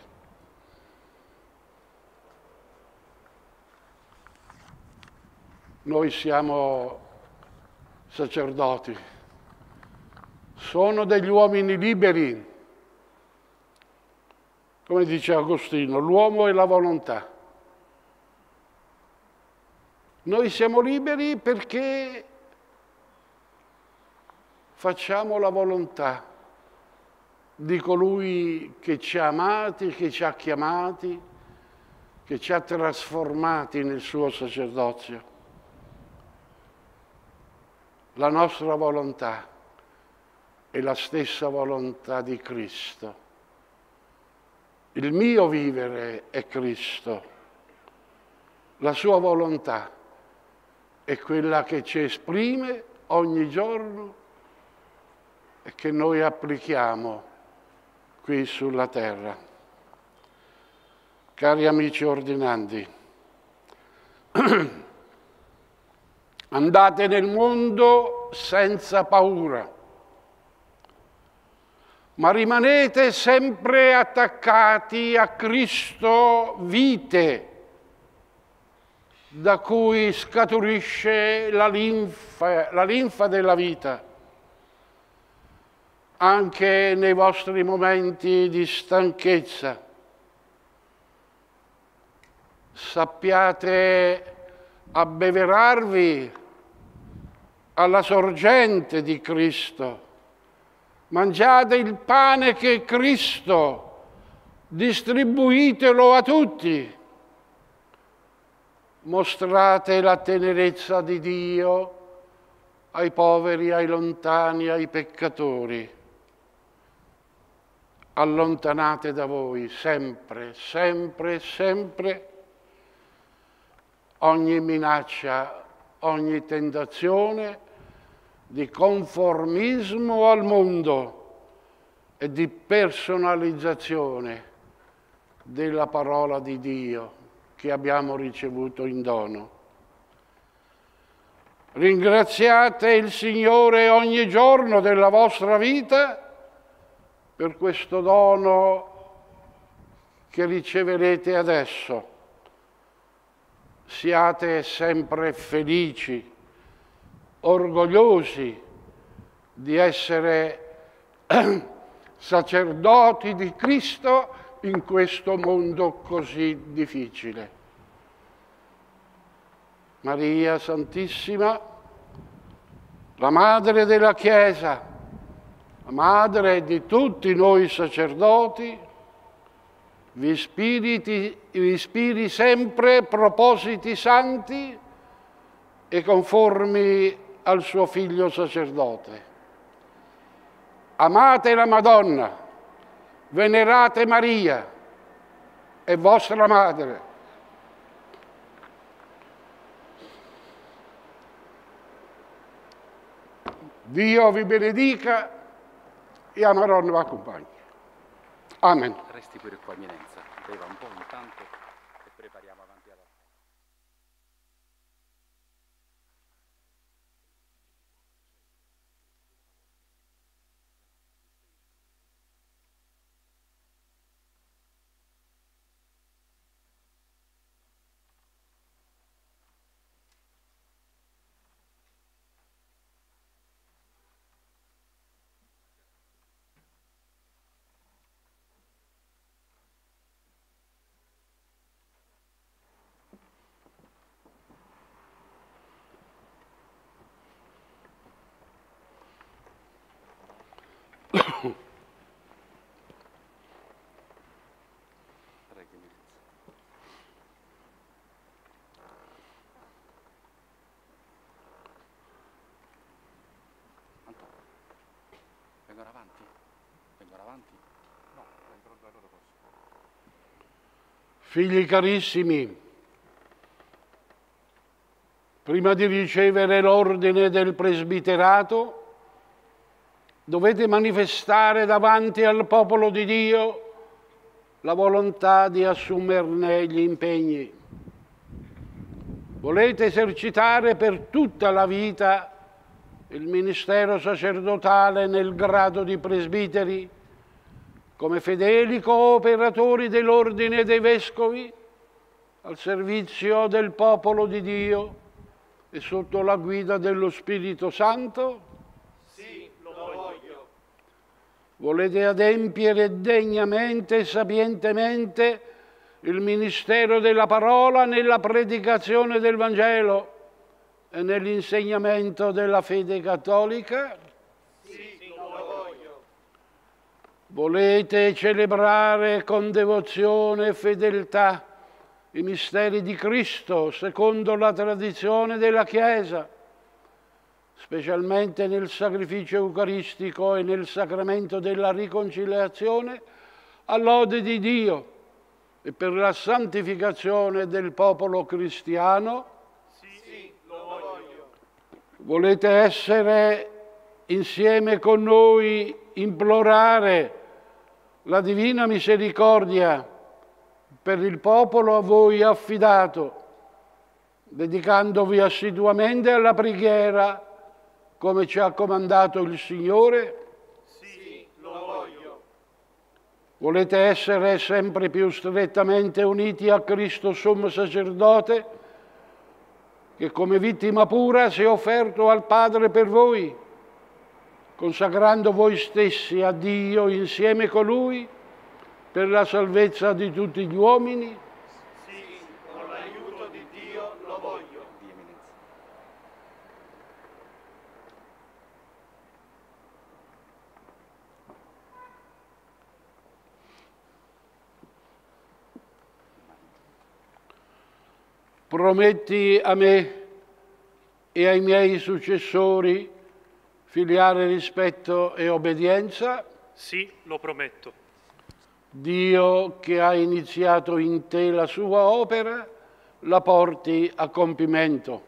Noi siamo sacerdoti, sono degli uomini liberi. Come dice Agostino, l'uomo è la volontà. Noi siamo liberi perché facciamo la volontà di colui che ci ha amati, che ci ha chiamati, che ci ha trasformati nel suo sacerdozio. La nostra volontà è la stessa volontà di Cristo. Il mio vivere è Cristo. La sua volontà è quella che ci esprime ogni giorno e che noi applichiamo qui sulla terra. Cari amici ordinandi, andate nel mondo senza paura, ma rimanete sempre attaccati a Cristo vite, da cui scaturisce la linfa della vita. Anche nei vostri momenti di stanchezza, sappiate abbeverarvi alla sorgente di Cristo. Mangiate il pane che è Cristo, distribuitelo a tutti. Mostrate la tenerezza di Dio ai poveri, ai lontani, ai peccatori. Allontanate da voi sempre, sempre, sempre ogni minaccia, ogni tentazione di conformismo al mondo e di personalizzazione della parola di Dio che abbiamo ricevuto in dono. Ringraziate il Signore ogni giorno della vostra vita per questo dono che riceverete adesso. Siate sempre felici, orgogliosi di essere sacerdoti di Cristo in questo mondo così difficile. Maria Santissima, la Madre della Chiesa, la Madre di tutti noi sacerdoti, vi ispiri sempre propositi santi e conformi al suo Figlio sacerdote. Amate la Madonna, venerate Maria, è vostra Madre. Dio vi benedica e a Maronna vi accompagni. Amen.
Resti pure qua, Eminenza. Beva un po' intanto e prepariamo avanti alla... Vengono avanti? No, vengono da loro posto.
Figli carissimi, prima di ricevere l'ordine del presbiterato, dovete manifestare davanti al popolo di Dio la volontà di assumerne gli impegni. Volete esercitare per tutta la vita il ministero sacerdotale nel grado di presbiteri, come fedeli cooperatori dell'ordine dei vescovi, al servizio del popolo di Dio e sotto la guida dello Spirito Santo?
Sì, lo voglio.
Volete adempiere degnamente e sapientemente il ministero della parola nella predicazione del Vangelo e nell'insegnamento della fede cattolica?
Sì, lo voglio.
Volete celebrare con devozione e fedeltà i misteri di Cristo secondo la tradizione della Chiesa, specialmente nel sacrificio eucaristico e nel sacramento della riconciliazione, all'ode di Dio e per la santificazione del popolo cristiano?
Sì, lo voglio.
Volete essere insieme con noi implorare la divina misericordia per il popolo a voi affidato, dedicandovi assiduamente alla preghiera come ci ha comandato il Signore?
Sì, lo voglio.
Volete essere sempre più strettamente uniti a Cristo Sommo Sacerdote, che come vittima pura si è offerto al Padre per voi, consacrando voi stessi a Dio insieme con Lui per la salvezza di tutti gli uomini?
Sì, con l'aiuto di Dio lo voglio.
Prometti a me e ai miei successori filiale rispetto e obbedienza?
Sì, lo prometto.
Dio che ha iniziato in te la sua opera, la porti a compimento.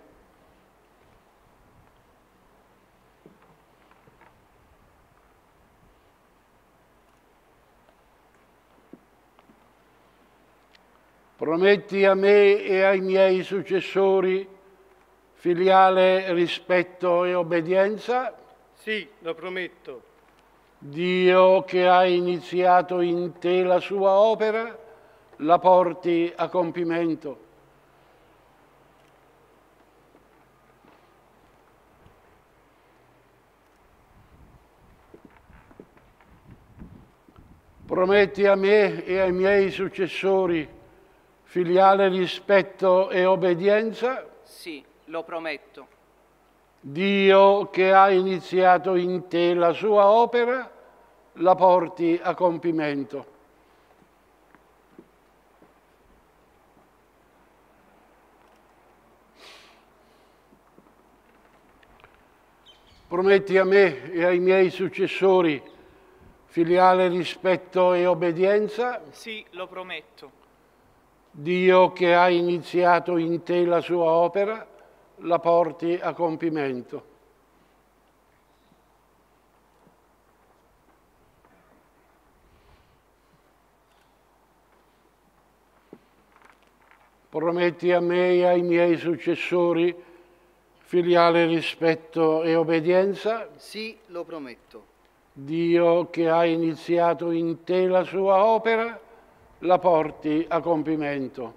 Prometti a me e ai miei successori filiale rispetto e obbedienza?
Sì, lo prometto.
Dio che ha iniziato in te la sua opera, la porti a compimento. Prometti a me e ai miei successori filiale rispetto e obbedienza?
Sì, lo prometto.
Dio che ha iniziato in te la sua opera, la porti a compimento. Prometti a me e ai miei successori filiale rispetto e obbedienza?
Sì, lo prometto.
Dio che ha iniziato in te la sua opera, la porti a compimento. Prometti a me e ai miei successori filiale rispetto e obbedienza?
Sì, lo prometto.
Dio che ha iniziato in te la sua opera, la porti a compimento.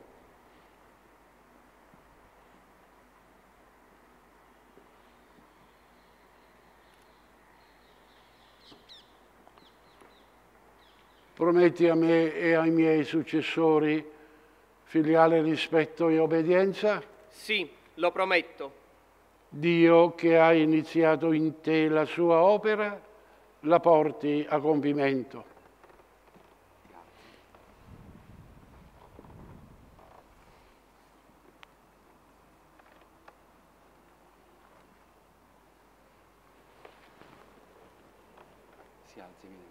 Prometti a me e ai miei successori filiale rispetto e obbedienza?
Sì, lo prometto.
Dio che ha iniziato in te la sua opera, la porti a compimento.
Si alzi, Eminenza.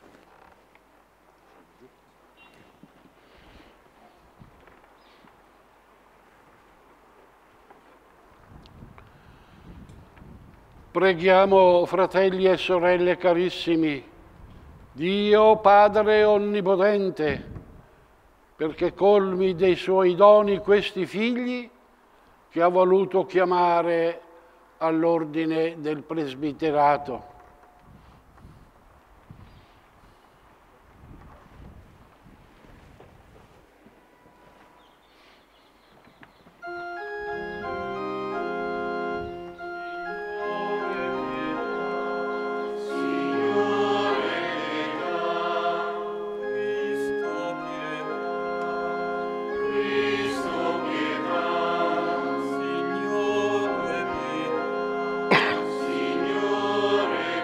Preghiamo, fratelli e sorelle carissimi, Dio Padre Onnipotente, perché colmi dei suoi doni questi figli che ha voluto chiamare all'ordine del presbiterato.
Signore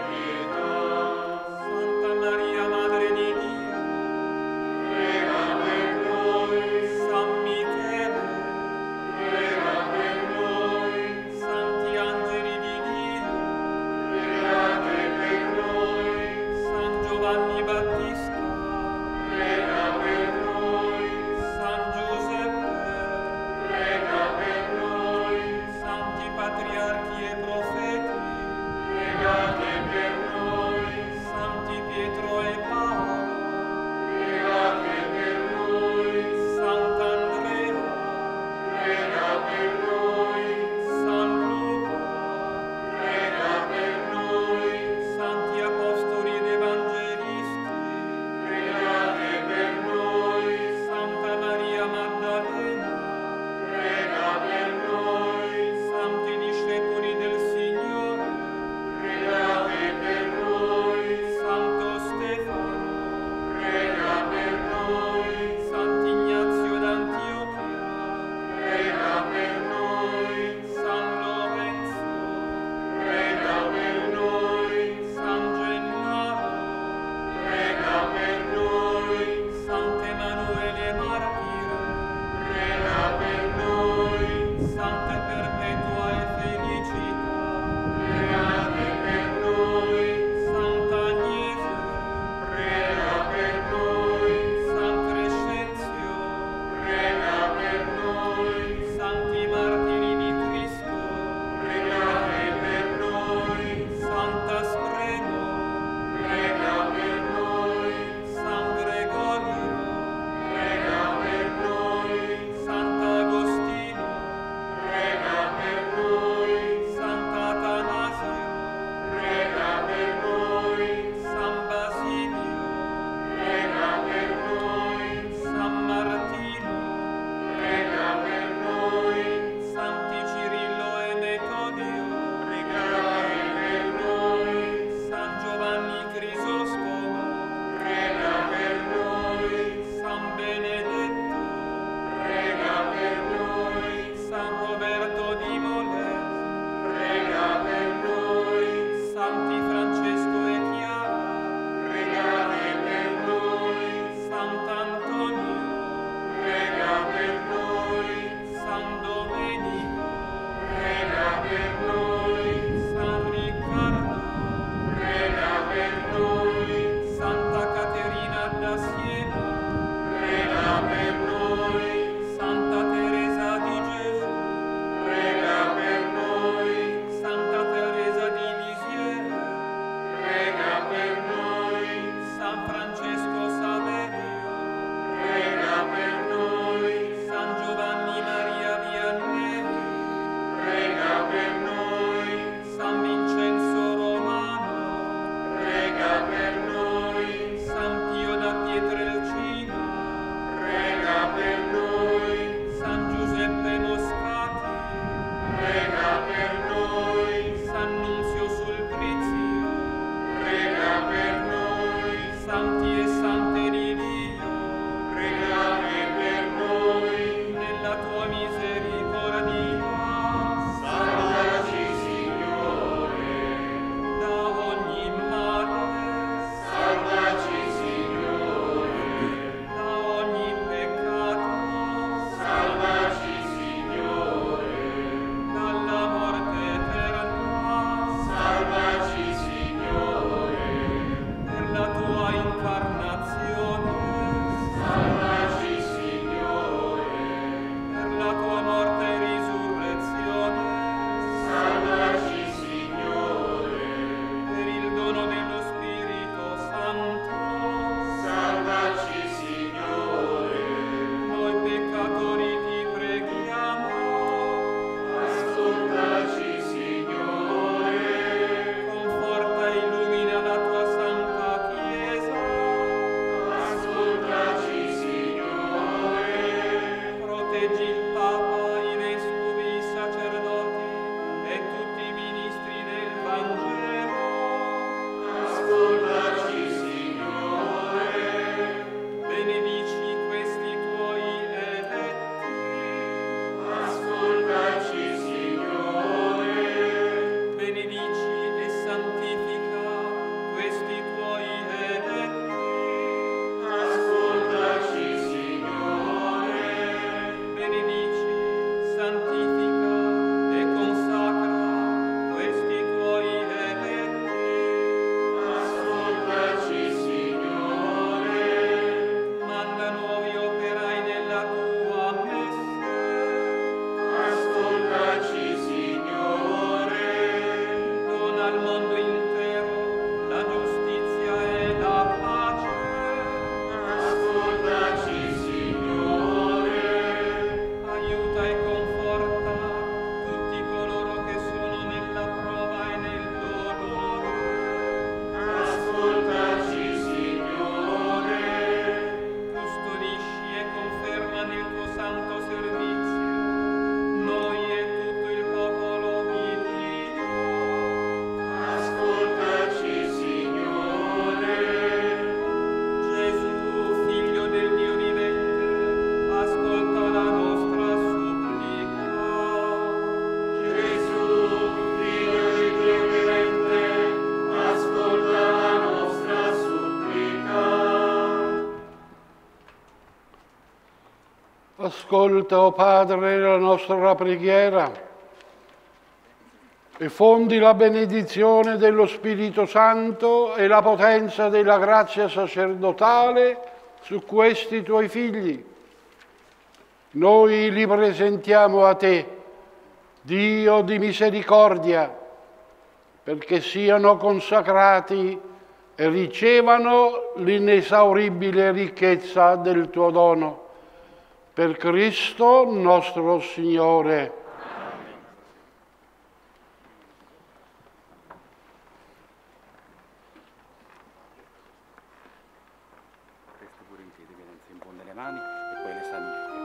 Ascolta, o Padre, la nostra preghiera e fondi la benedizione dello Spirito Santo e la potenza della grazia sacerdotale su questi tuoi figli. Noi li presentiamo a te, Dio di misericordia, perché siano consacrati e ricevano l'inesauribile ricchezza del tuo dono. Per Cristo nostro Signore.
Resti pure in piedi, viene si imponde le mani e poi le sanifica.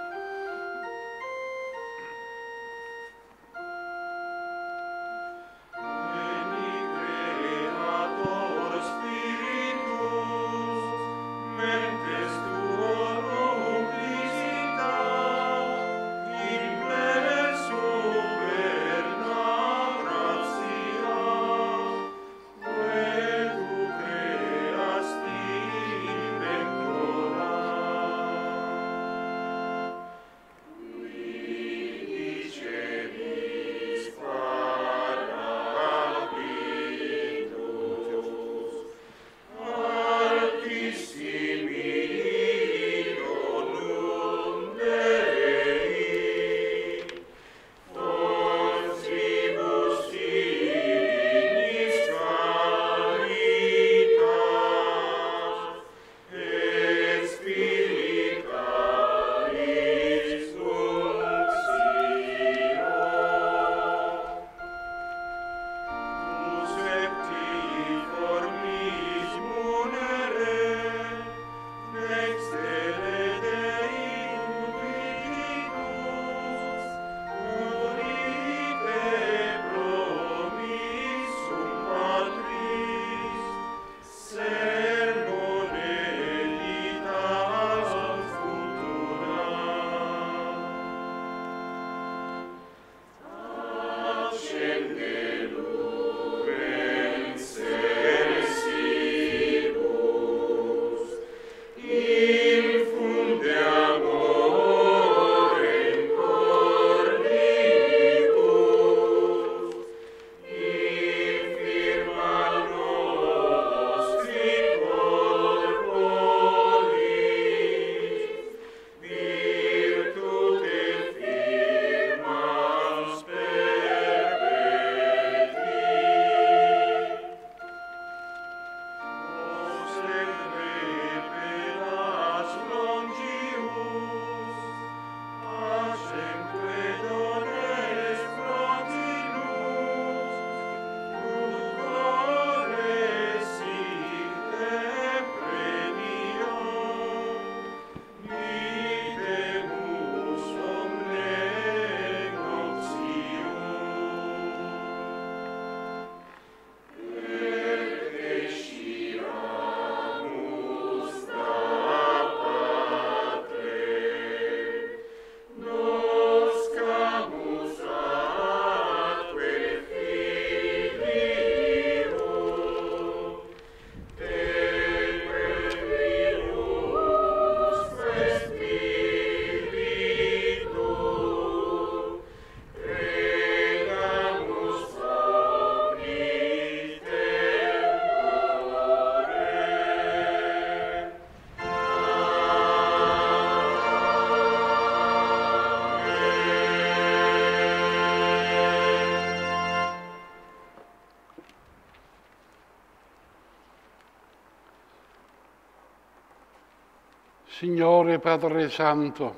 Signore Padre Santo,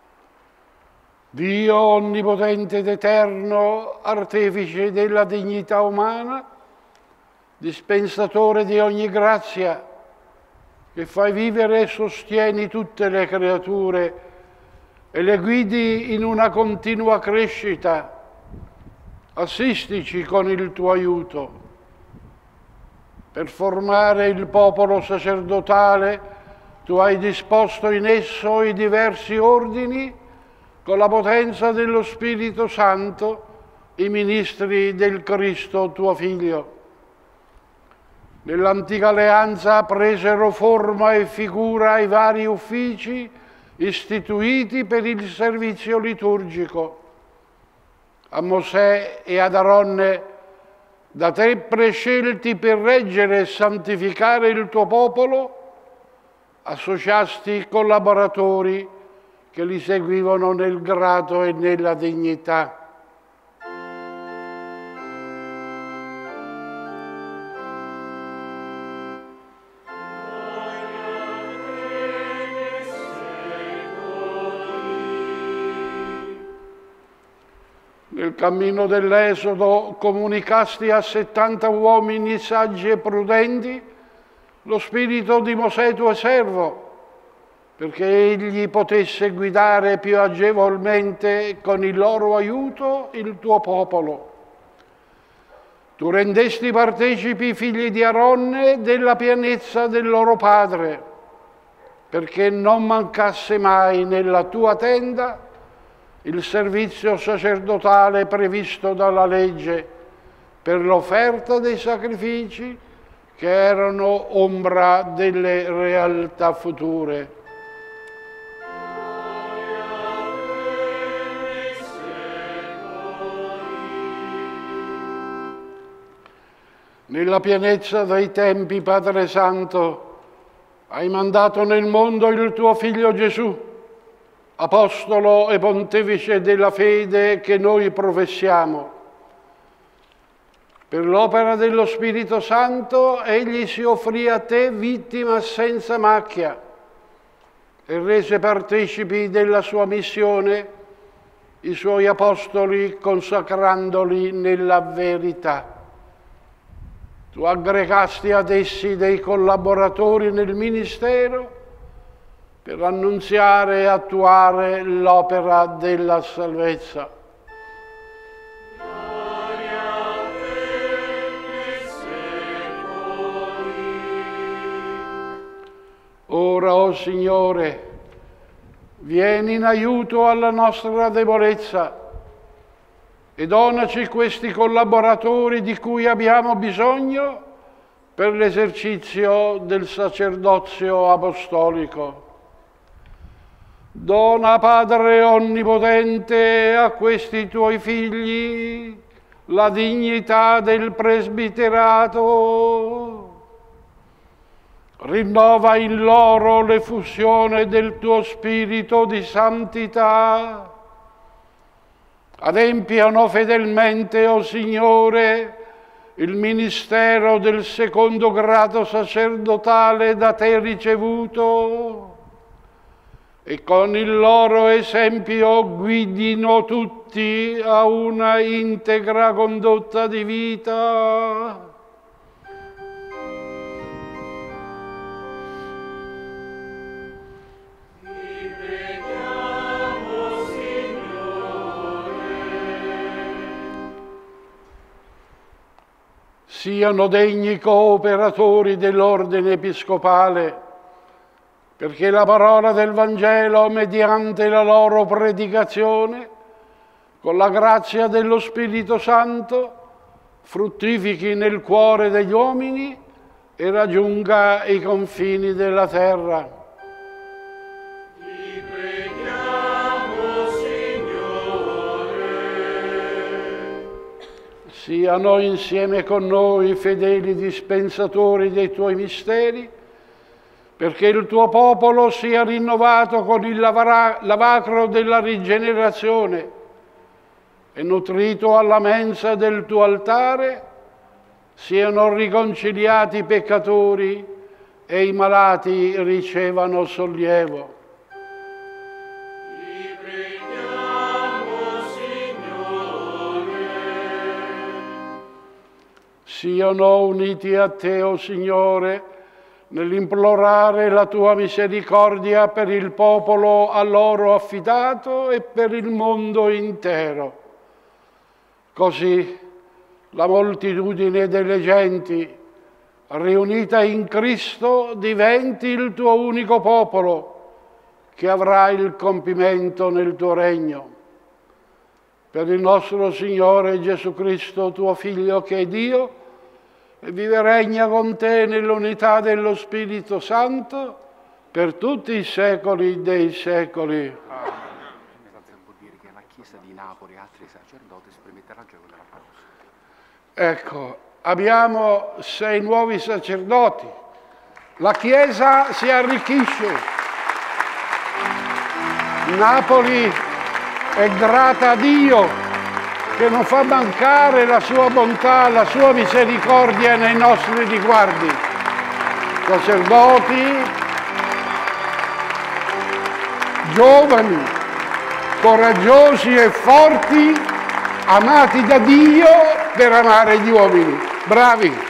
Dio onnipotente ed eterno, artefice della dignità umana, dispensatore di ogni grazia, che fai vivere e sostieni tutte le creature e le guidi in una continua crescita, assistici con il tuo aiuto. Per formare il popolo sacerdotale, tu hai disposto in esso i diversi ordini, con la potenza dello Spirito Santo, i ministri del Cristo tuo Figlio. Nell'antica alleanza presero forma e figura i vari uffici istituiti per il servizio liturgico. A Mosè e ad Aronne, da te prescelti per reggere e santificare il tuo popolo, associasti collaboratori che li seguivano nel grado e nella dignità. Nel cammino dell'Esodo comunicasti a 70 uomini saggi e prudenti lo spirito di Mosè tuo servo, perché egli potesse guidare più agevolmente con il loro aiuto il tuo popolo. Tu rendesti partecipi i figli di Aronne della pienezza del loro padre, perché non mancasse mai nella tua tenda il servizio sacerdotale previsto dalla legge per l'offerta dei sacrifici che erano ombra delle realtà future. Nella pienezza dei tempi, Padre Santo, hai mandato nel mondo il tuo Figlio Gesù, Apostolo e Pontefice della fede che noi professiamo. Per l'opera dello Spirito Santo egli si offrì a te vittima senza macchia e rese partecipi della sua missione i suoi apostoli consacrandoli nella verità. Tu aggregasti ad essi dei collaboratori nel ministero per annunziare e attuare l'opera della salvezza. Ora, o Signore, vieni in aiuto alla nostra debolezza e donaci questi collaboratori di cui abbiamo bisogno per l'esercizio del sacerdozio apostolico. Dona, Padre Onnipotente, a questi tuoi figli la dignità del presbiterato. Rinnova in loro l'effusione del tuo spirito di santità. Adempiano fedelmente, o Signore, il ministero del secondo grado sacerdotale da te ricevuto e con il loro esempio guidino tutti a una integra condotta di vita. Siano degni cooperatori dell'ordine episcopale, perché la parola del Vangelo, mediante la loro predicazione, con la grazia dello Spirito Santo, fruttifichi nel cuore degli uomini e raggiunga i confini della terra. Siano insieme con noi fedeli dispensatori dei tuoi misteri, perché il tuo popolo sia rinnovato con il lavacro della rigenerazione e nutrito alla mensa del tuo altare, siano riconciliati i peccatori e i malati ricevano sollievo. Siano uniti a te, o Signore, nell'implorare la tua misericordia per il popolo a loro affidato e per il mondo intero. Così la moltitudine delle genti, riunita in Cristo, diventi il tuo unico popolo, che avrà il compimento nel tuo regno. Per il nostro Signore Gesù Cristo, tuo Figlio, che è Dio, e vive e regna con te nell'unità dello Spirito Santo per tutti i secoli dei secoli.
Vuol dire che la Chiesa di Napoli e altri sacerdoti esprimete la gioia della pausa.
Ecco, abbiamo 6 nuovi sacerdoti. La Chiesa si arricchisce. Napoli è grata a Dio che non fa mancare la sua bontà, la sua misericordia nei nostri riguardi. Sacerdoti, giovani, coraggiosi e forti, amati da Dio per amare gli uomini. Bravi!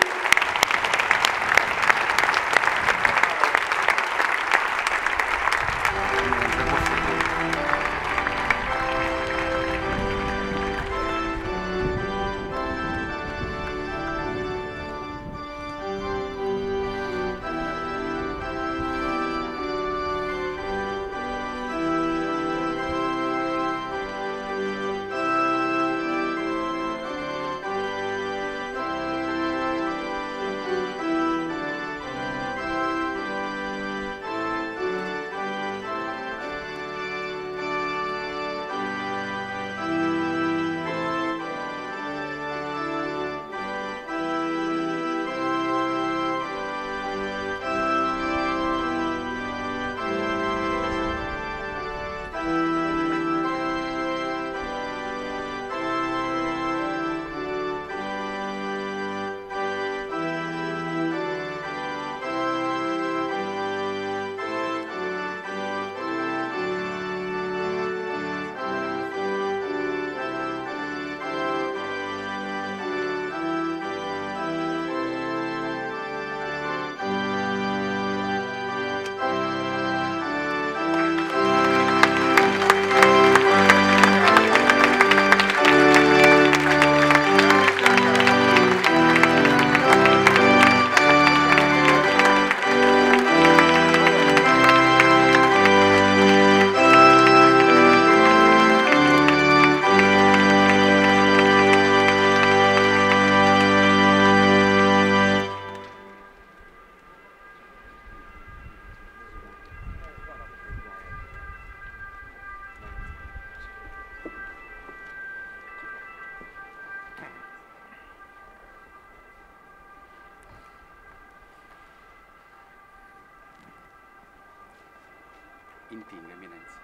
Intinga, Eminenza.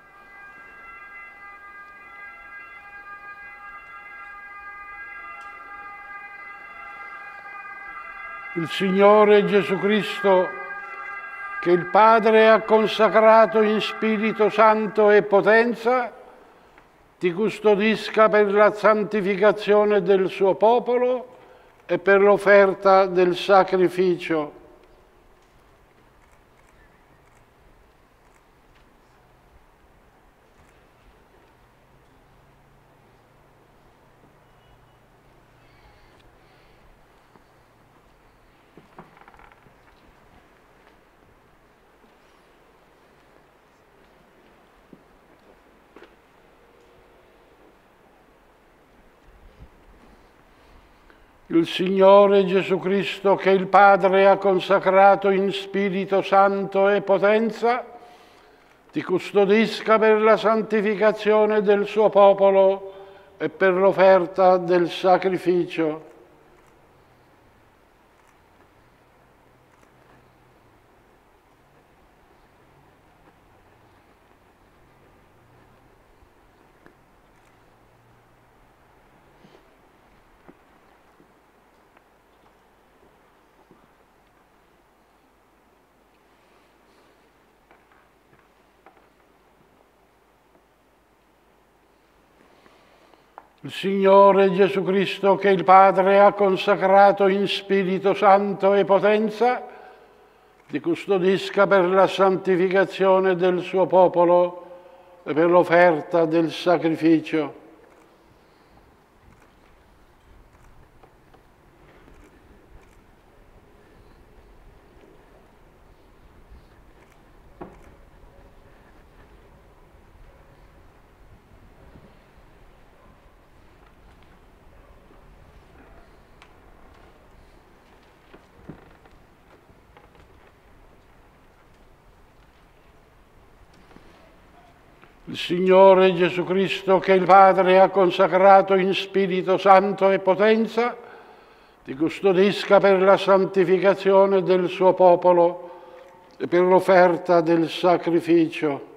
Il Signore Gesù Cristo, che il Padre ha consacrato in Spirito Santo e potenza, ti custodisca per la santificazione del suo popolo e per l'offerta del sacrificio. Il Signore Gesù Cristo, che il Padre ha consacrato in Spirito Santo e potenza, ti custodisca per la santificazione del suo popolo e per l'offerta del sacrificio. Il Signore Gesù Cristo, che il Padre ha consacrato in Spirito Santo e potenza, ti custodisca per la santificazione del suo popolo e per l'offerta del sacrificio. Il Signore Gesù Cristo, che il Padre ha consacrato in Spirito Santo e potenza, ti custodisca per la santificazione del suo popolo e per l'offerta del sacrificio.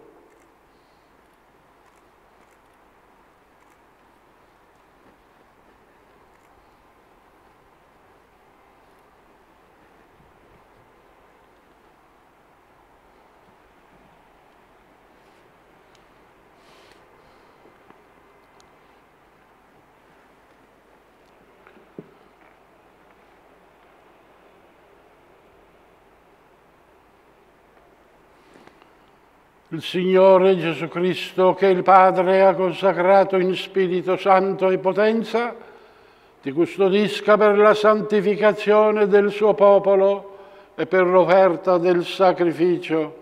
Il Signore Gesù Cristo, che il Padre ha consacrato in Spirito Santo e potenza, ti custodisca per la santificazione del suo popolo e per l'offerta del sacrificio.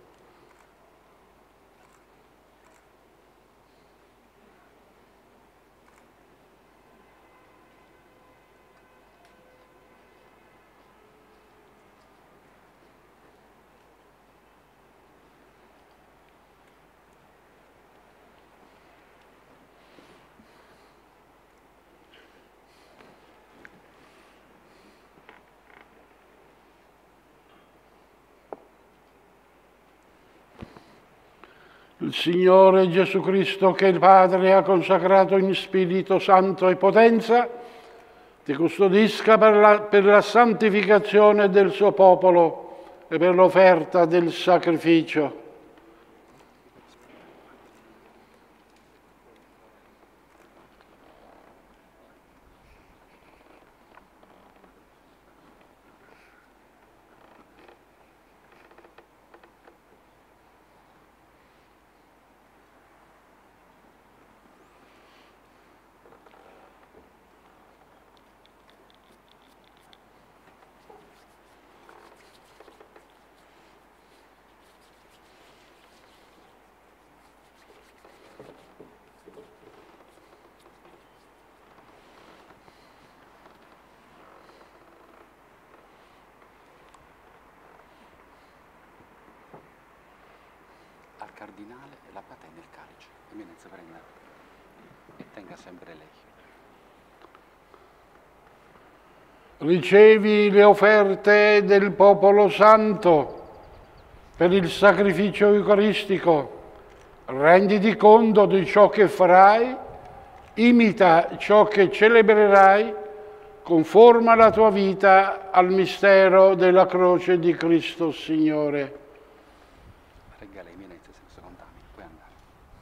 Il Signore Gesù Cristo, che il Padre ha consacrato in Spirito Santo e potenza, ti custodisca per la santificazione del suo popolo e per l'offerta del sacrificio.
Cardinale la patena e il calice. Eminenza, prenda e tenga sempre lei.
Ricevi le offerte del popolo santo per il sacrificio eucaristico. Renditi conto di ciò che farai, imita ciò che celebrerai, conforma la tua vita al mistero della croce di Cristo Signore.
Regala eminenza senza contamini, puoi andare.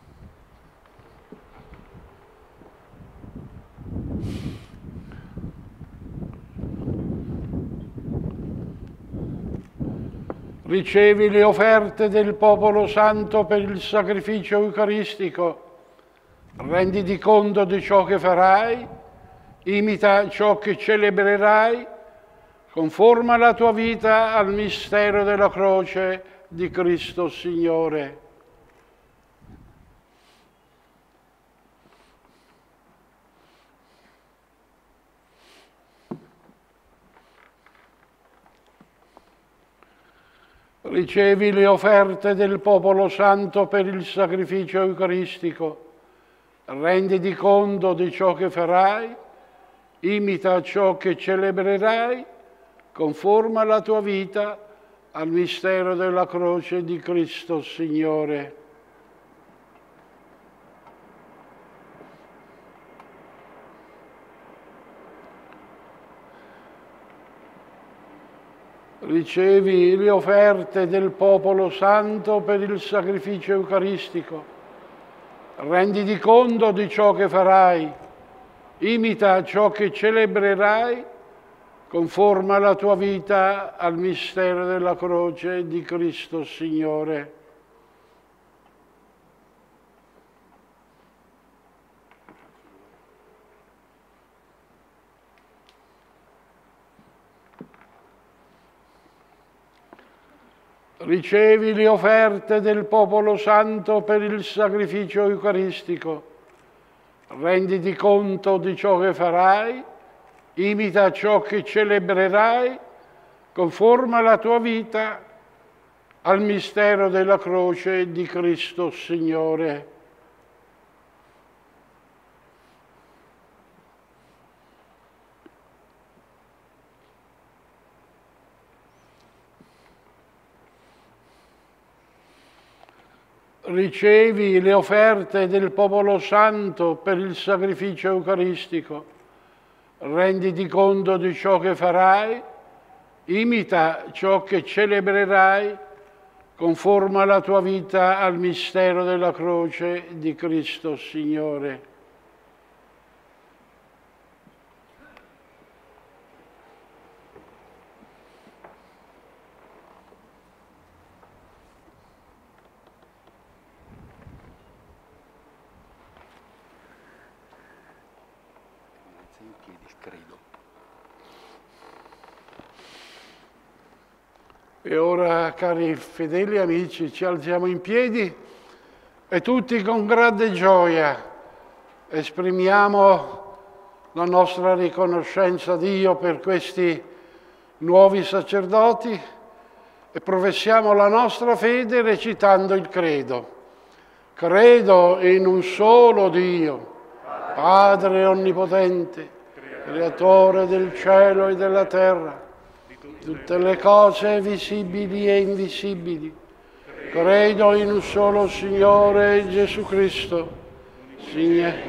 Ricevi le offerte del popolo santo per il sacrificio eucaristico. Renditi conto di ciò che farai, imita ciò che celebrerai, conforma la tua vita al mistero della croce di Cristo Signore. Ricevi le offerte del popolo santo per il sacrificio eucaristico. Renditi conto di ciò che farai, imita ciò che celebrerai, conforma la tua vita al mistero della croce di Cristo Signore. Ricevi le offerte del popolo santo per il sacrificio eucaristico. Renditi conto di ciò che farai, imita ciò che celebrerai, conforma la tua vita al mistero della croce di Cristo Signore. Ricevi le offerte del popolo santo per il sacrificio eucaristico. Renditi conto di ciò che farai, imita ciò che celebrerai, conforma la tua vita al mistero della croce di Cristo Signore. Ricevi le offerte del popolo santo per il sacrificio eucaristico. Renditi conto di ciò che farai, imita ciò che celebrerai, conforma la tua vita al mistero della croce di Cristo Signore. E ora, cari fedeli amici, ci alziamo in piedi e tutti con grande gioia esprimiamo la nostra riconoscenza a Dio per questi nuovi sacerdoti e professiamo la nostra fede recitando il credo. Credo in un solo Dio, Padre Onnipotente, Creatore del cielo e della terra, tutte le cose visibili e invisibili. Credo in un solo Signore Gesù Cristo, Signore,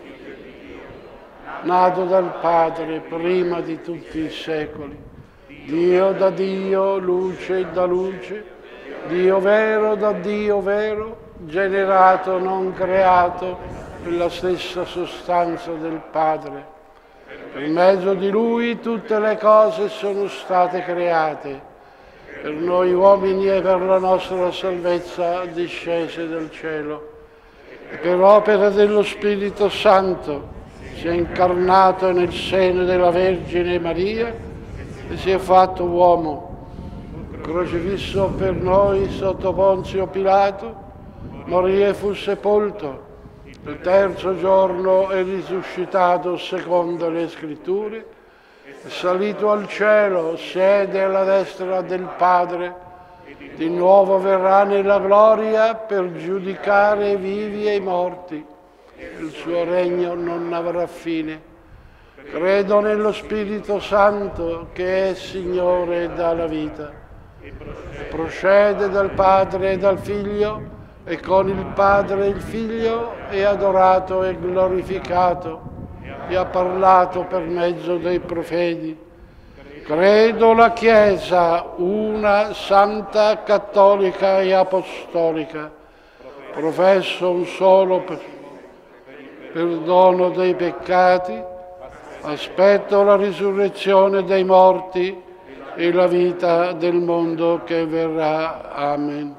nato dal Padre prima di tutti i secoli, Dio da Dio, luce da luce, Dio vero da Dio vero, generato, non creato, per la stessa sostanza del Padre. Per mezzo di Lui tutte le cose sono state create, per noi uomini e per la nostra salvezza discese dal cielo. E per opera dello Spirito Santo si è incarnato nel seno della Vergine Maria e si è fatto uomo, crocifisso per noi sotto Ponzio Pilato, morì e fu sepolto. Il terzo giorno è risuscitato secondo le Scritture, è salito al cielo, siede alla destra del Padre, di nuovo verrà nella gloria per giudicare i vivi e i morti. Il suo regno non avrà fine. Credo nello Spirito Santo che è Signore e dà la vita. Procede dal Padre e dal Figlio, e con il Padre e il Figlio è adorato e glorificato e ha parlato per mezzo dei profeti. Credo la Chiesa, una santa, cattolica e apostolica. Professo un solo perdono dei peccati. Aspetto la risurrezione dei morti e la vita del mondo che verrà. Amen.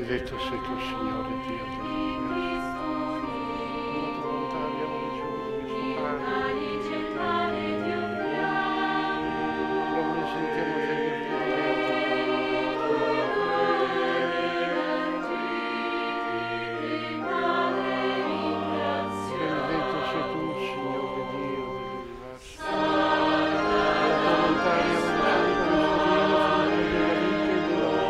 Benedetto sei tu, Signore Dio dell'universo. La tua volontà abbiamo ricevuto questo pane. Lo presentiamo a te per benedetto sei tu, Signore Dio dell'universo. La tua volontà abbiamo ricevuto questo Dio, frutto della vita e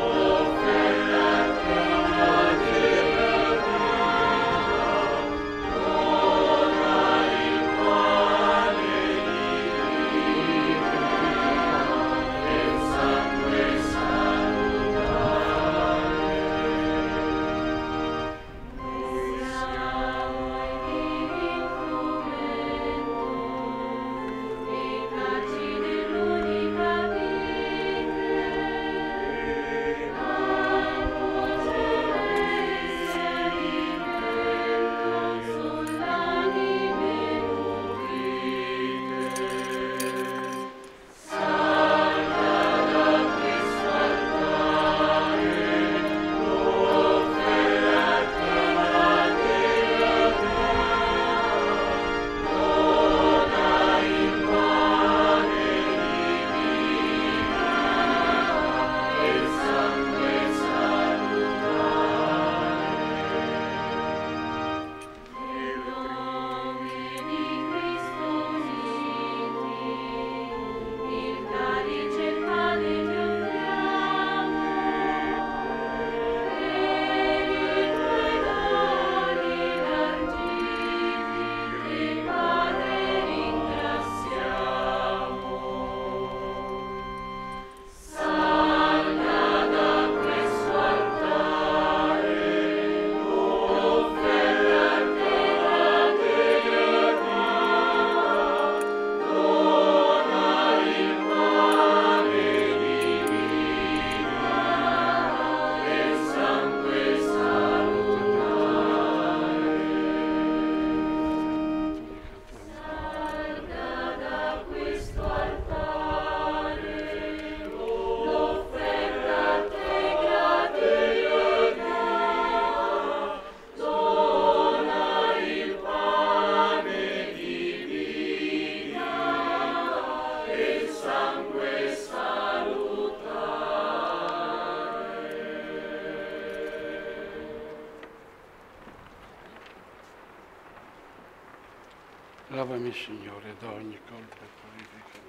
lavami, Signore, da ogni colpa e purificami.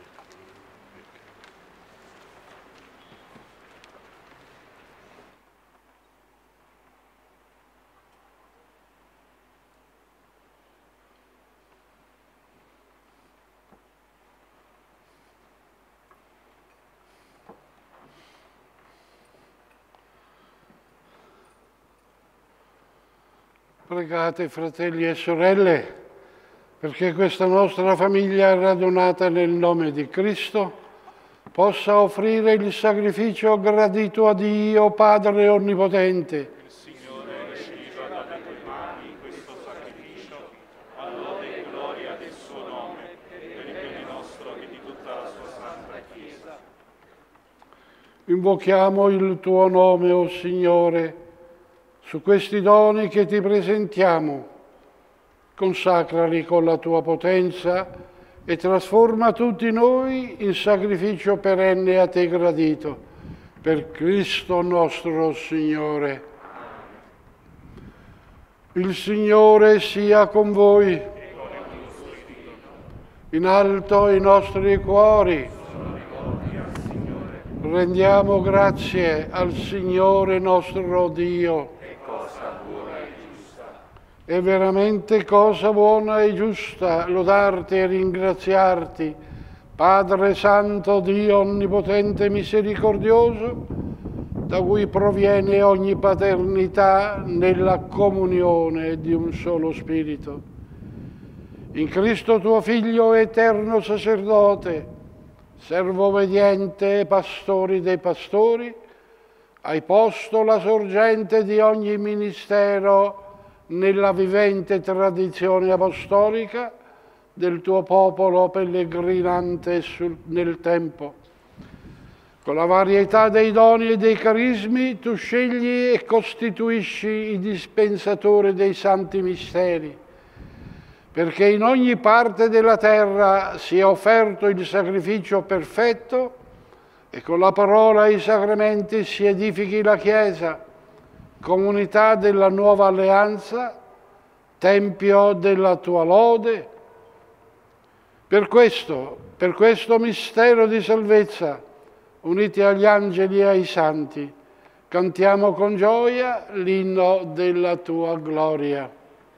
Pregate, fratelli e sorelle, perché questa nostra famiglia radunata nel nome di Cristo possa offrire il sacrificio gradito a Dio Padre Onnipotente.
Il Signore riceva dalle tue mani questo sacrificio, a lode e gloria del suo nome, per il bene nostro e di tutta la sua santa Chiesa.
Invochiamo il tuo nome, o Signore, su questi doni che ti presentiamo. Consacrali con la tua potenza e trasforma tutti noi in sacrificio perenne a te gradito. Per Cristo nostro Signore. Il Signore sia con voi. In alto i nostri cuori. Rendiamo grazie al Signore nostro Dio. È veramente cosa buona e giusta lodarti e ringraziarti, Padre Santo, Dio Onnipotente e Misericordioso, da cui proviene ogni paternità nella comunione di un solo Spirito. In Cristo tuo Figlio, eterno sacerdote, servo obbediente e pastori dei pastori, hai posto la sorgente di ogni ministero nella vivente tradizione apostolica del tuo popolo pellegrinante nel tempo. Con la varietà dei doni e dei carismi tu scegli e costituisci i dispensatori dei santi misteri, perché in ogni parte della terra sia offerto il sacrificio perfetto e con la parola e i sacramenti si edifichi la Chiesa, comunità della nuova alleanza, tempio della tua lode. Per questo mistero di salvezza, uniti agli angeli e ai santi, cantiamo con gioia l'inno della tua gloria.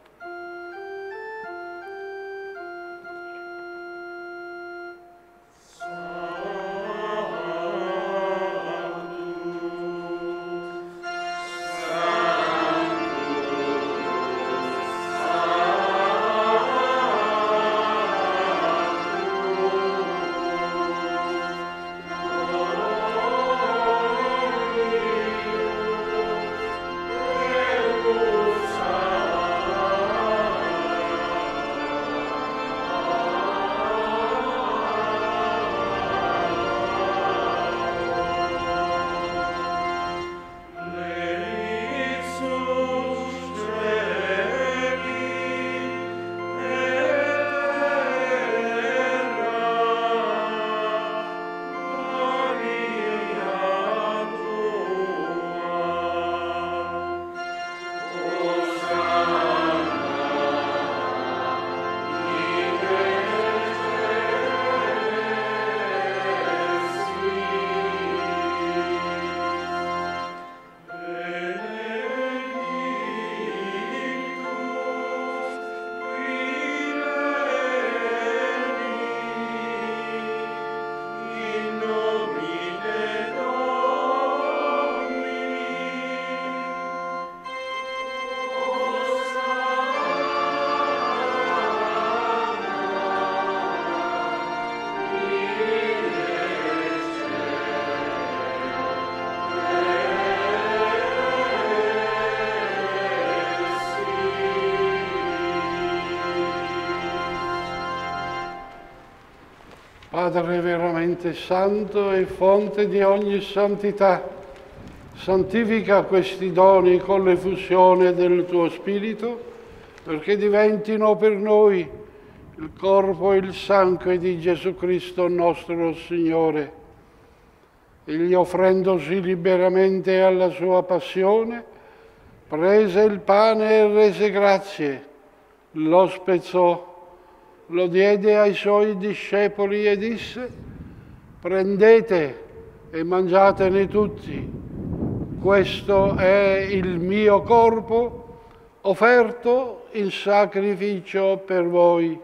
Padre veramente santo e fonte di ogni santità, santifica questi doni con l'effusione del tuo Spirito, perché diventino per noi il corpo e il sangue di Gesù Cristo nostro Signore. Egli, offrendosi liberamente alla sua passione, prese il pane e rese grazie, lo spezzò, lo diede ai suoi discepoli e disse: prendete e mangiatene tutti, questo è il mio corpo offerto in sacrificio per voi.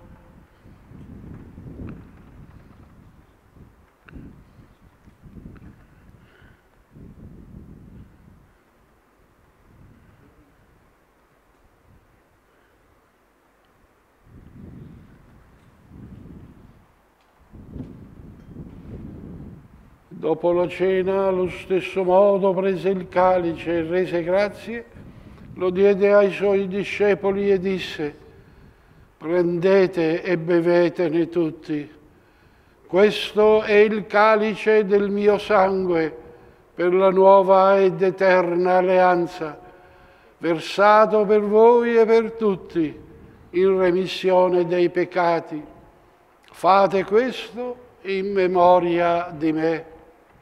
Dopo la cena, allo stesso modo, prese il calice e rese grazie, lo diede ai suoi discepoli e disse: prendete e bevetene tutti. Questo è il calice del mio sangue per la nuova ed eterna alleanza, versato per voi e per tutti in remissione dei peccati. Fate questo in memoria di me.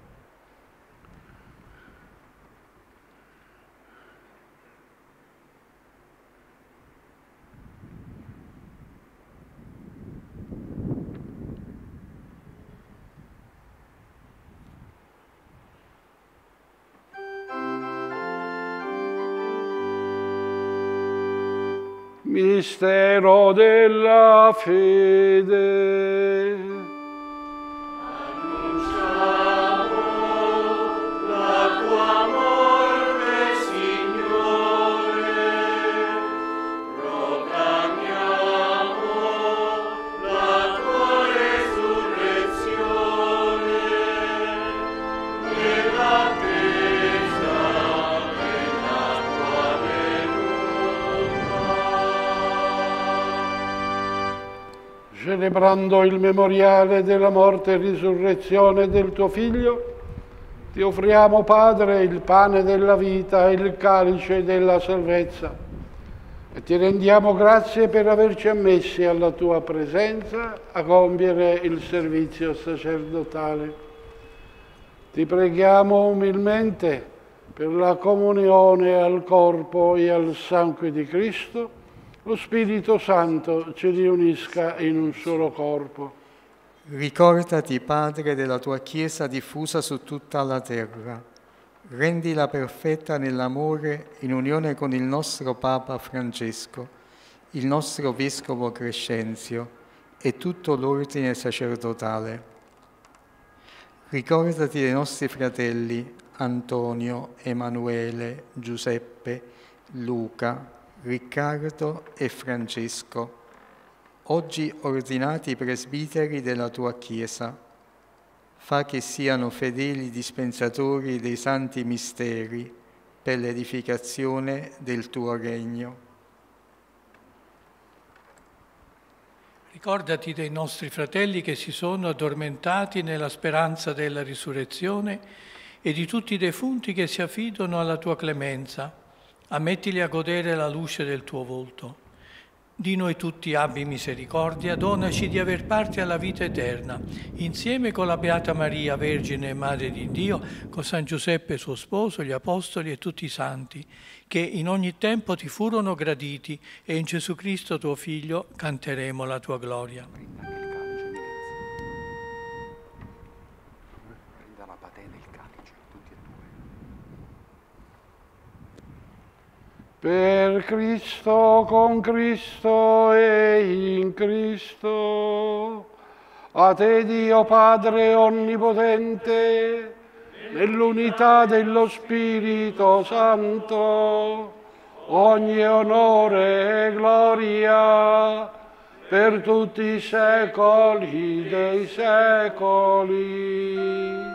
Mistero della fede.
Annunciamo la tua morte, Signore, proclamiamo la tua resurrezione, nell'attesa della tua venuta.
celebrando il memoriale della morte e risurrezione del tuo Figlio, ti offriamo, Padre, il pane della vita e il calice della salvezza e ti rendiamo grazie per averci ammessi alla tua presenza a compiere il servizio sacerdotale. Ti preghiamo umilmente per la comunione al corpo e al sangue di Cristo, lo Spirito Santo ci riunisca in un solo corpo.
Ricordati, Padre, della tua Chiesa diffusa su tutta la terra. Rendila perfetta nell'amore in unione con il nostro Papa Francesco, il nostro Vescovo Crescenzio e tutto l'ordine sacerdotale. Ricordati dei nostri fratelli Antonio, Emanuele, Giuseppe, Luca, Riccardo e Francesco, oggi ordinati presbiteri della tua Chiesa. Fa che siano fedeli dispensatori dei santi misteri per l'edificazione del tuo regno.
Ricordati dei nostri fratelli che si sono addormentati nella speranza della risurrezione e di tutti i defunti che si affidano alla tua clemenza. Ammettili a godere la luce del tuo volto. Di noi tutti abbi misericordia, donaci di aver parte alla vita eterna, insieme con la Beata Maria, Vergine e Madre di Dio, con San Giuseppe suo sposo, gli Apostoli e tutti i santi, che in ogni tempo ti furono graditi, e in Gesù Cristo tuo Figlio canteremo la tua gloria.
Per Cristo, con Cristo e in Cristo, a te Dio Padre Onnipotente, nell'unità dello Spirito Santo, ogni onore e gloria per tutti i secoli dei secoli.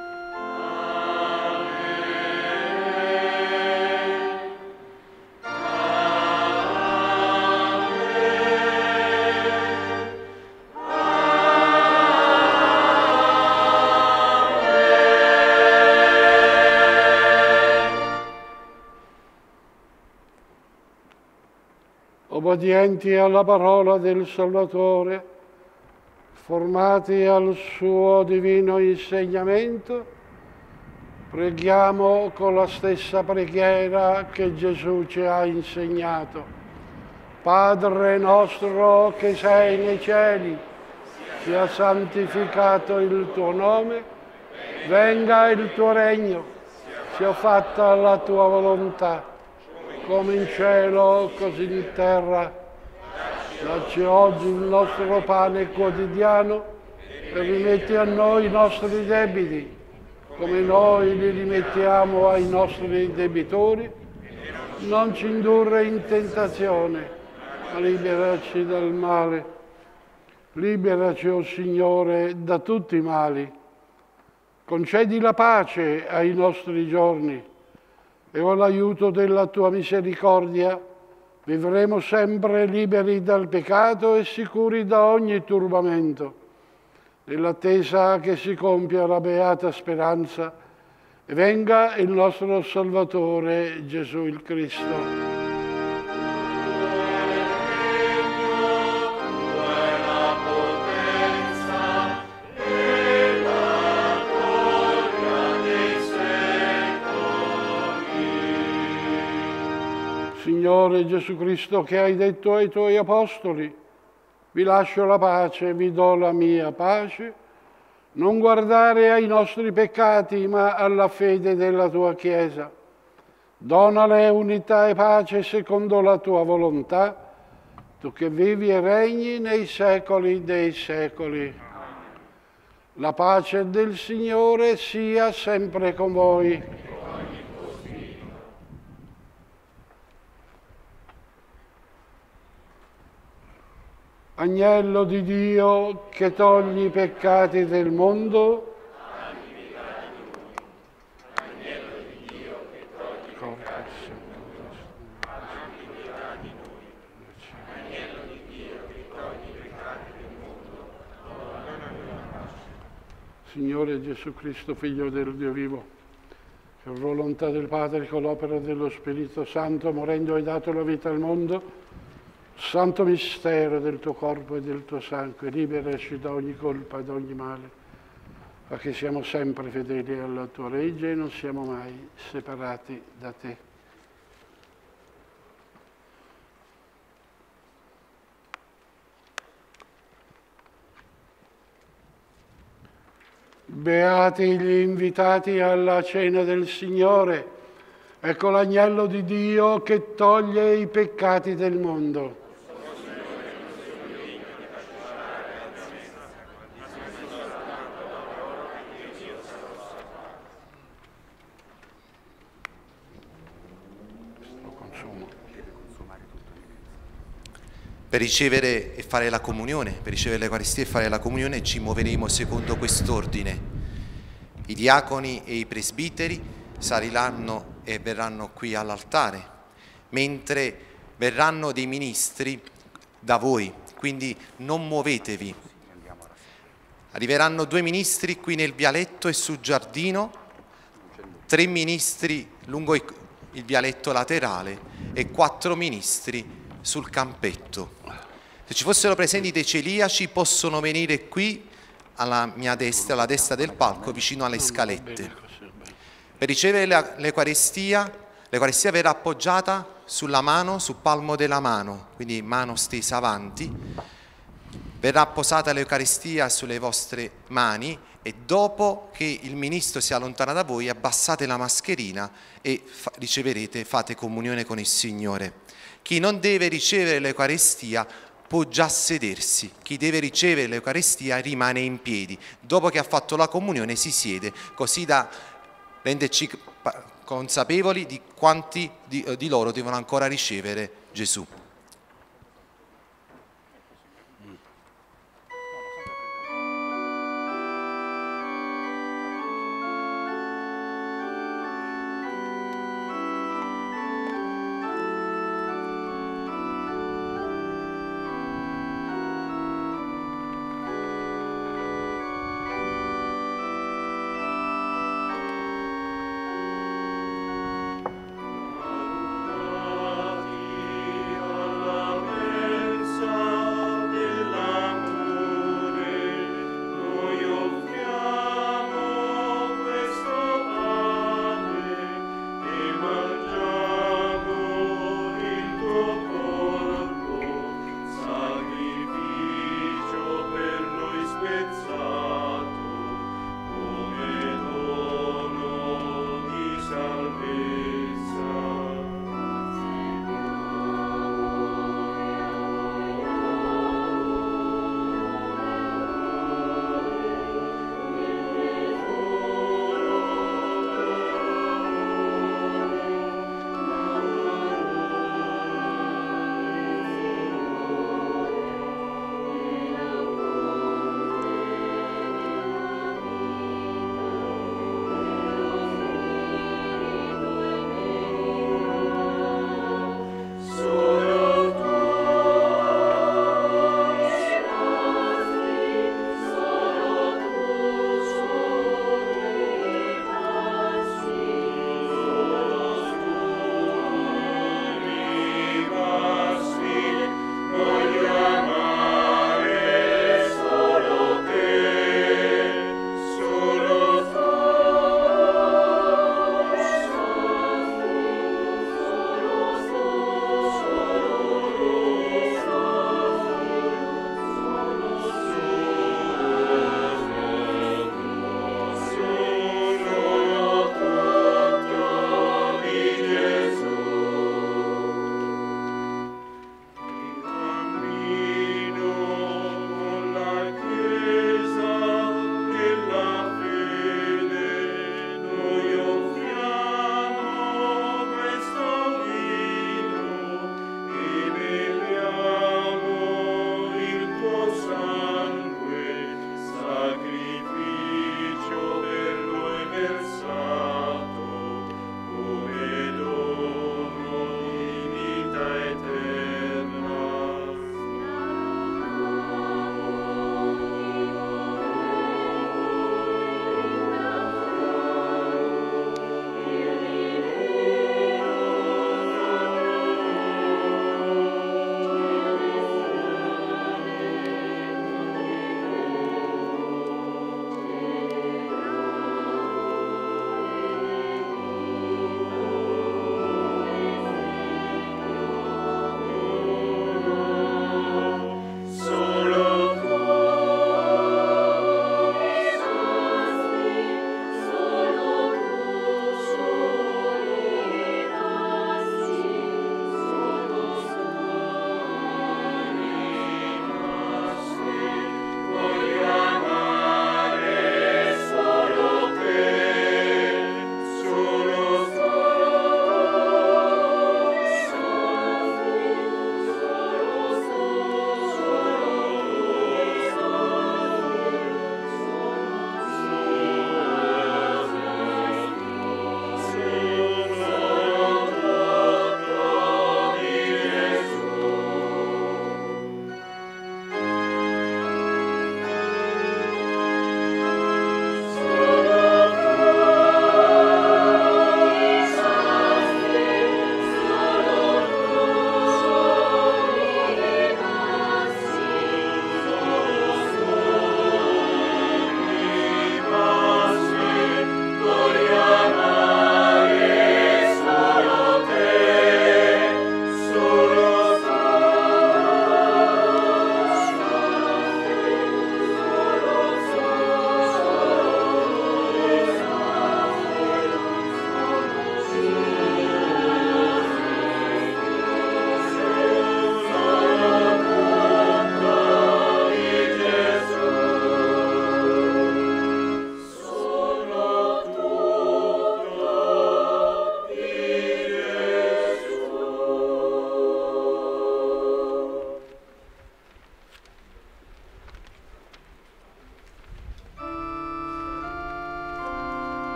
Obbedienti alla parola del Salvatore, formati al suo divino insegnamento, preghiamo con la stessa preghiera che Gesù ci ha insegnato. Padre nostro che sei nei cieli, sia santificato il tuo nome, venga il tuo regno, sia fatta la tua volontà, come in cielo, così in terra. Dacci oggi il nostro pane quotidiano e rimetti a noi i nostri debiti, come noi li rimettiamo ai nostri debitori. Non ci indurre in tentazione, ma liberaci dal male. Liberaci, o Signore, da tutti i mali. Concedi la pace ai nostri giorni, e con l'aiuto della tua misericordia vivremo sempre liberi dal peccato e sicuri da ogni turbamento, nell'attesa che si compia la beata speranza e venga il nostro Salvatore Gesù il Cristo. Signore Gesù Cristo, che hai detto ai tuoi Apostoli, vi lascio la pace, vi do la mia pace, non guardare ai nostri peccati, ma alla fede della tua Chiesa. Donale unità e pace secondo la tua volontà, tu che vivi e regni nei secoli dei secoli. La pace del Signore sia sempre con voi. Agnello di Dio che togli i peccati del mondo, Agnello di Dio che togli i peccati del mondo, Signore Gesù Cristo, Figlio del Dio vivo, che per volontà del Padre con l'opera dello Spirito Santo, morendo hai dato la vita al mondo, santo mistero del tuo corpo e del tuo sangue, liberaci da ogni colpa e da ogni male, perché siamo sempre fedeli alla tua legge e non siamo mai separati da te. Beati gli invitati alla cena del Signore. Ecco l'agnello di Dio che toglie i peccati del mondo.
Per ricevere e fare la comunione, per ricevere l'Eucaristia e fare la comunione ci muoveremo secondo quest'ordine. I diaconi e i presbiteri saliranno e verranno qui all'altare, mentre verranno dei ministri da voi, quindi non muovetevi. Arriveranno 2 ministri qui nel vialetto e sul giardino, 3 ministri lungo il vialetto laterale e 4 ministri sul campetto. Se ci fossero presenti dei celiaci possono venire qui alla mia destra, alla destra del palco, vicino alle scalette. Per ricevere l'Eucaristia verrà appoggiata sulla mano, sul palmo della mano, quindi mano stesa avanti. Verrà posata l'Eucaristia sulle vostre mani e dopo che il ministro si allontana da voi abbassate la mascherina e riceverete, fate comunione con il Signore. Chi non deve ricevere l'Eucaristia può già sedersi, chi deve ricevere l'Eucaristia rimane in piedi, dopo che ha fatto la comunione si siede, così da renderci consapevoli di quanti di loro devono ancora ricevere Gesù.
Dio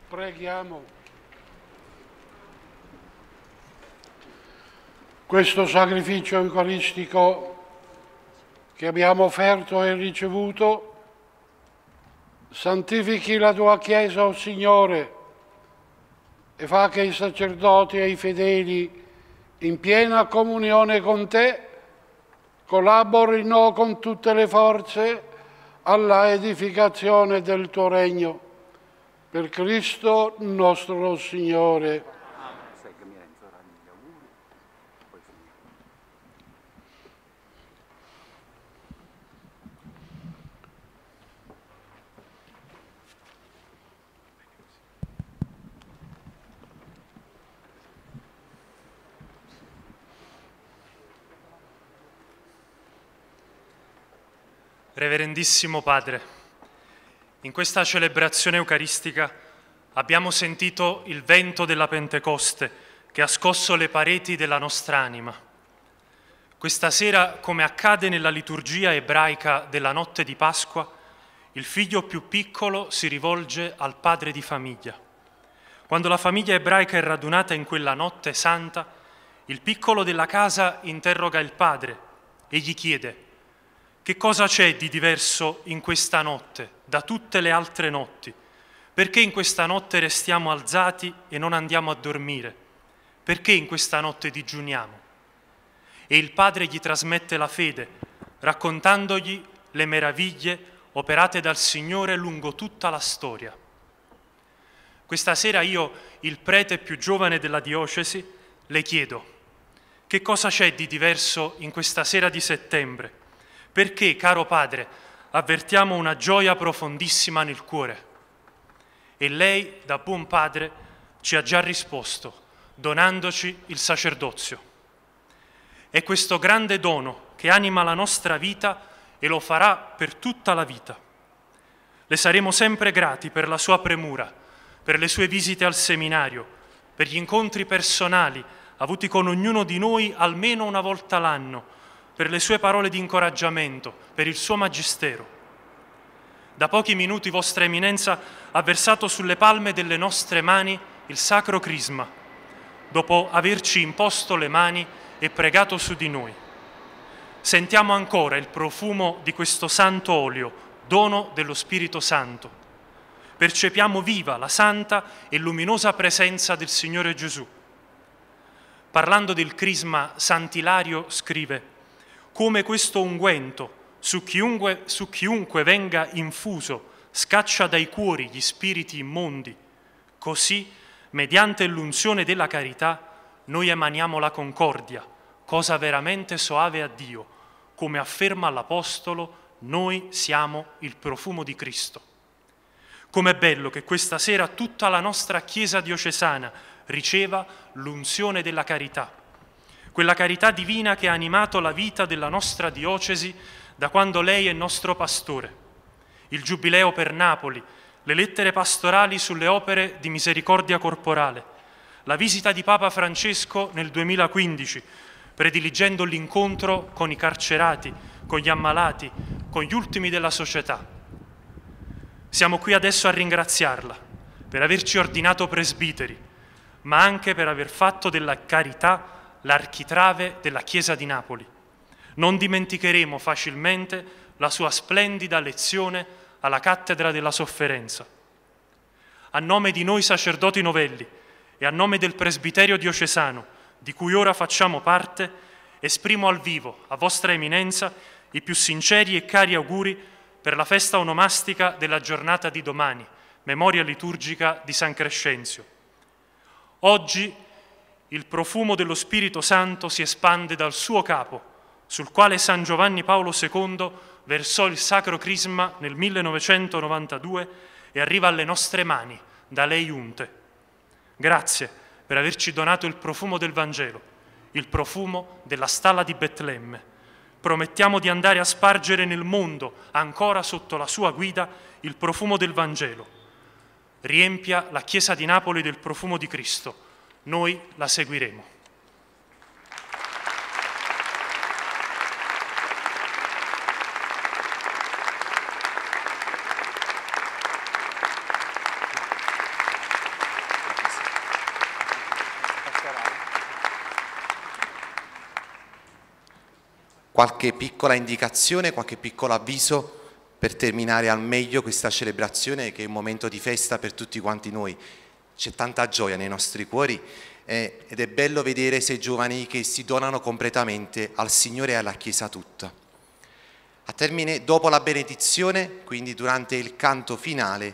Preghiamo. Questo sacrificio eucaristico che abbiamo offerto e ricevuto santifichi la tua Chiesa, o Signore, e fa che i sacerdoti e i fedeli, in piena comunione con te, collaborino con tutte le forze alla edificazione del tuo regno. Per Cristo nostro Signore.
Reverendissimo Padre, in questa celebrazione eucaristica abbiamo sentito il vento della Pentecoste che ha scosso le pareti della nostra anima. Questa sera, come accade nella liturgia ebraica della notte di Pasqua, il figlio più piccolo si rivolge al padre di famiglia. Quando la famiglia ebraica è radunata in quella notte santa, il piccolo della casa interroga il padre e gli chiede: che cosa c'è di diverso in questa notte da tutte le altre notti? Perché in questa notte restiamo alzati e non andiamo a dormire? Perché in questa notte digiuniamo? E il padre gli trasmette la fede, raccontandogli le meraviglie operate dal Signore lungo tutta la storia. Questa sera io, il prete più giovane della diocesi, le chiedo: che cosa c'è di diverso in questa sera di settembre? Perché, caro Padre, avvertiamo una gioia profondissima nel cuore. E lei, da buon padre, ci ha già risposto, donandoci il sacerdozio. È questo grande dono che anima la nostra vita e lo farà per tutta la vita. Le saremo sempre grati per la sua premura, per le sue visite al seminario, per gli incontri personali avuti con ognuno di noi almeno una volta l'anno, per le sue parole di incoraggiamento, per il suo magistero. Da pochi minuti Vostra Eminenza ha versato sulle palme delle nostre mani il Sacro Crisma, dopo averci imposto le mani e pregato su di noi. Sentiamo ancora il profumo di questo santo olio, dono dello Spirito Santo. Percepiamo viva la santa e luminosa presenza del Signore Gesù. Parlando del Crisma, Sant'Ilario scrive: come questo unguento su chiunque venga infuso scaccia dai cuori gli spiriti immondi, così, mediante l'unzione della carità, noi emaniamo la concordia, cosa veramente soave a Dio. Come afferma l'Apostolo, noi siamo il profumo di Cristo. Com'è bello che questa sera tutta la nostra Chiesa diocesana riceva l'unzione della carità, quella carità divina che ha animato la vita della nostra diocesi da quando lei è nostro pastore. Il Giubileo per Napoli, le lettere pastorali sulle opere di misericordia corporale, la visita di Papa Francesco nel 2015, prediligendo l'incontro con i carcerati, con gli ammalati, con gli ultimi della società. Siamo qui adesso a ringraziarla per averci ordinato presbiteri, ma anche per aver fatto della carità l'architrave della Chiesa di Napoli. Non dimenticheremo facilmente la sua splendida lezione alla cattedra della sofferenza. A nome di noi sacerdoti novelli e a nome del presbiterio diocesano, di cui ora facciamo parte, esprimo al vivo, a Vostra Eminenza, i più sinceri e cari auguri per la festa onomastica della giornata di domani, memoria liturgica di San Crescenzio. Oggi il profumo dello Spirito Santo si espande dal suo capo, sul quale San Giovanni Paolo II versò il Sacro Crisma nel 1992 e arriva alle nostre mani, da lei unte. Grazie per averci donato il profumo del Vangelo, il profumo della stalla di Betlemme. Promettiamo di andare a spargere nel mondo, ancora sotto la sua guida, il profumo del Vangelo. Riempia la Chiesa di Napoli del profumo di Cristo. Noi la seguiremo.
qualche piccola indicazione, qualche piccolo avviso per terminare al meglio questa celebrazione che è un momento di festa per tutti quanti noi. C'è tanta gioia nei nostri cuori ed è bello vedere sei giovani che si donano completamente al Signore e alla Chiesa tutta. A termine, dopo la benedizione, quindi durante il canto finale,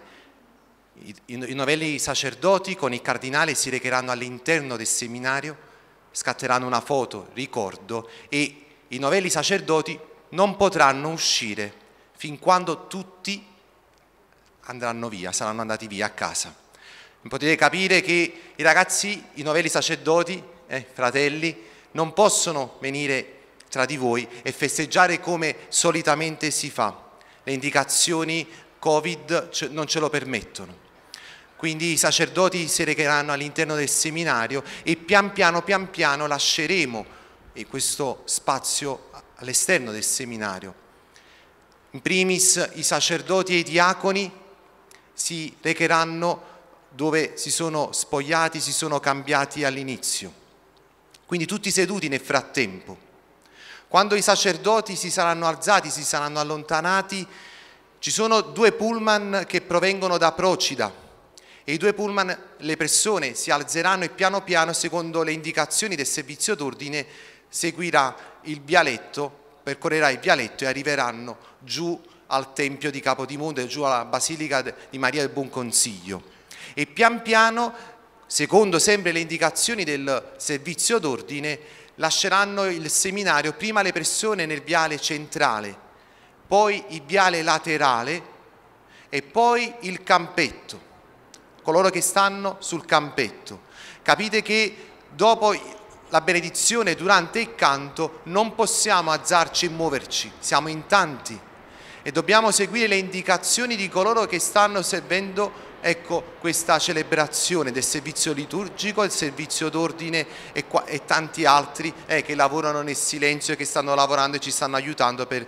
i novelli sacerdoti con il cardinale si recheranno all'interno del seminario, scatteranno una foto, ricordo, e i novelli sacerdoti non potranno uscire fin quando tutti andranno via, saranno andati via a casa. Potete capire che i ragazzi, i novelli sacerdoti, fratelli, non possono venire tra di voi e festeggiare come solitamente si fa. Le indicazioni Covid non ce lo permettono. Quindi i sacerdoti si recheranno all'interno del seminario e pian piano lasceremo questo spazio all'esterno del seminario. In primis i sacerdoti e i diaconi si recheranno dove si sono spogliati, si sono cambiati all'inizio. Quindi tutti seduti nel frattempo. Quando i sacerdoti si saranno alzati, si saranno allontanati, ci sono 2 pullman che provengono da Procida e i 2 pullman, le persone si alzeranno e piano piano, secondo le indicazioni del servizio d'ordine, seguirà il vialetto, percorrerà il vialetto e arriveranno giù al Tempio di Capodimonte e giù alla Basilica di Maria del Buon Consiglio. E pian piano, secondo sempre le indicazioni del servizio d'ordine, lasceranno il seminario prima le persone nel viale centrale, poi il viale laterale e poi il campetto, coloro che stanno sul campetto. Capite che dopo la benedizione, durante il canto, non possiamo alzarci e muoverci, siamo in tanti e dobbiamo seguire le indicazioni di coloro che stanno servendo questa celebrazione del servizio liturgico, il servizio d'ordine e tanti altri che lavorano nel silenzio e che stanno lavorando e ci stanno aiutando per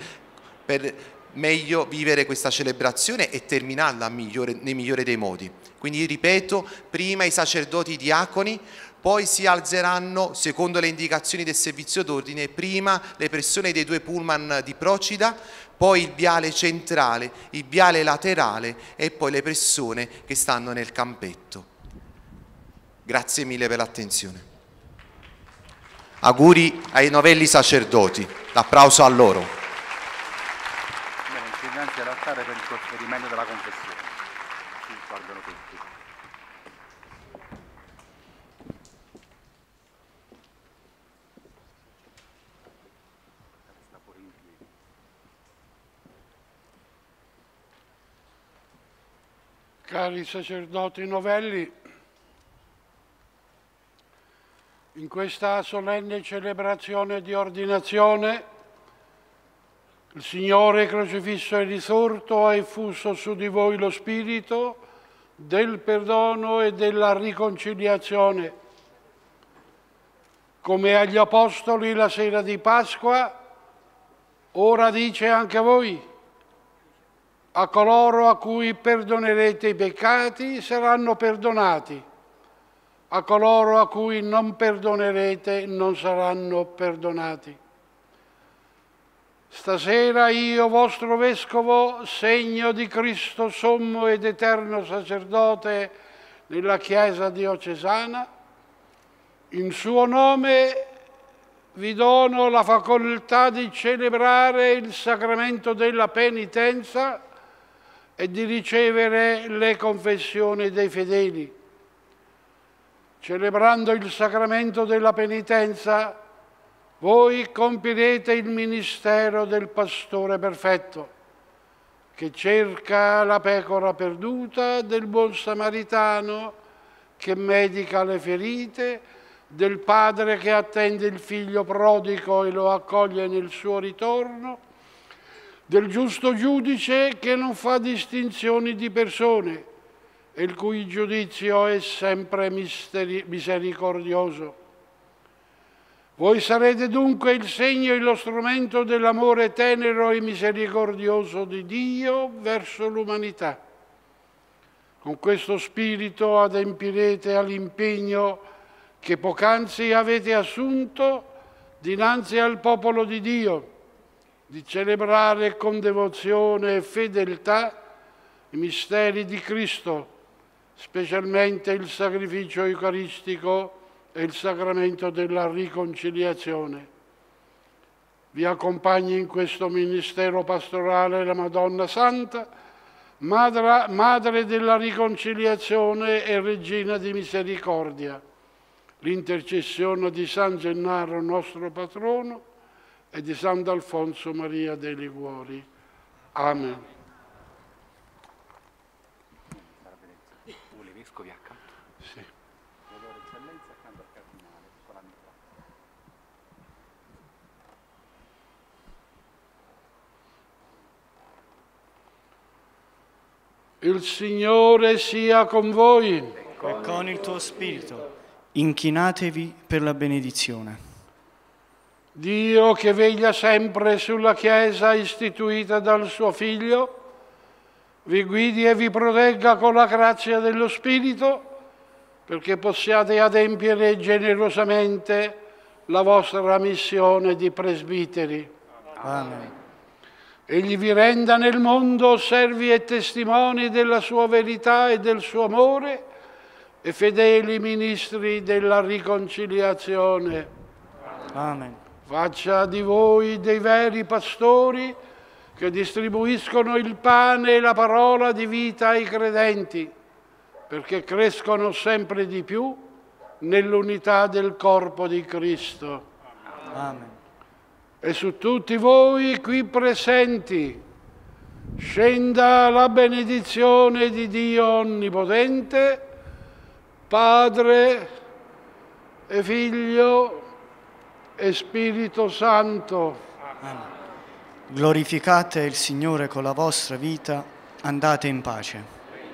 meglio vivere questa celebrazione e terminarla nel migliore dei modi. Quindi ripeto, prima i sacerdoti, i diaconi, poi si alzeranno, secondo le indicazioni del servizio d'ordine, prima le persone dei 2 pullman di Procida, poi il viale centrale, il viale laterale e poi le persone che stanno nel campetto. Grazie mille per l'attenzione. Auguri ai novelli sacerdoti, l'applauso a loro.
Bene, ci innanzi all'altare per il trasferimento della confessione. Ci guardano tutti.
Cari sacerdoti novelli, in questa solenne celebrazione di ordinazione, il Signore crocifisso e risorto ha effuso su di voi lo spirito del perdono e della riconciliazione. Come agli Apostoli la sera di Pasqua, ora dice anche a voi: a coloro a cui perdonerete i peccati saranno perdonati, a coloro a cui non perdonerete non saranno perdonati. Stasera io, vostro Vescovo, segno di Cristo sommo ed eterno sacerdote nella Chiesa diocesana, in suo nome vi dono la facoltà di celebrare il sacramento della penitenza e di ricevere le confessioni dei fedeli. Celebrando il sacramento della penitenza, voi compirete il ministero del pastore perfetto, che cerca la pecora perduta, del buon samaritano che medica le ferite, del padre che attende il figlio prodigo e lo accoglie nel suo ritorno, del giusto giudice che non fa distinzioni di persone e il cui giudizio è sempre misericordioso. Voi sarete dunque il segno e lo strumento dell'amore tenero e misericordioso di Dio verso l'umanità. Con questo spirito adempirete all'impegno che poc'anzi avete assunto dinanzi al popolo di Dio, di celebrare con devozione e fedeltà i misteri di Cristo, specialmente il sacrificio eucaristico e il sacramento della riconciliazione. Vi accompagni in questo ministero pastorale la Madonna Santa, Madre della riconciliazione e Regina di misericordia, l'intercessione di San Gennaro, nostro patrono, e di Sant'Alfonso Maria dei Liguori. Amen.
Vuole vescovi accanto?
Sì.
Loro eccellenza accanto al cardinale, con la mitra.
Il Signore sia con voi.
E con il tuo spirito. Inchinatevi per la benedizione.
Dio, che veglia sempre sulla Chiesa istituita dal suo Figlio, vi guidi e vi protegga con la grazia dello Spirito, perché possiate adempiere generosamente la vostra missione di presbiteri.
Amen.
Egli vi renda nel mondo servi e testimoni della sua verità e del suo amore e fedeli ministri della riconciliazione.
Amen.
Faccia di voi dei veri pastori che distribuiscono il pane e la parola di vita ai credenti, perché crescono sempre di più nell'unità del corpo di Cristo.
Amen.
E su tutti voi qui presenti scenda la benedizione di Dio Onnipotente, Padre e Figlio e Spirito Santo.
Amen. Glorificate il Signore con la vostra vita, andate in pace.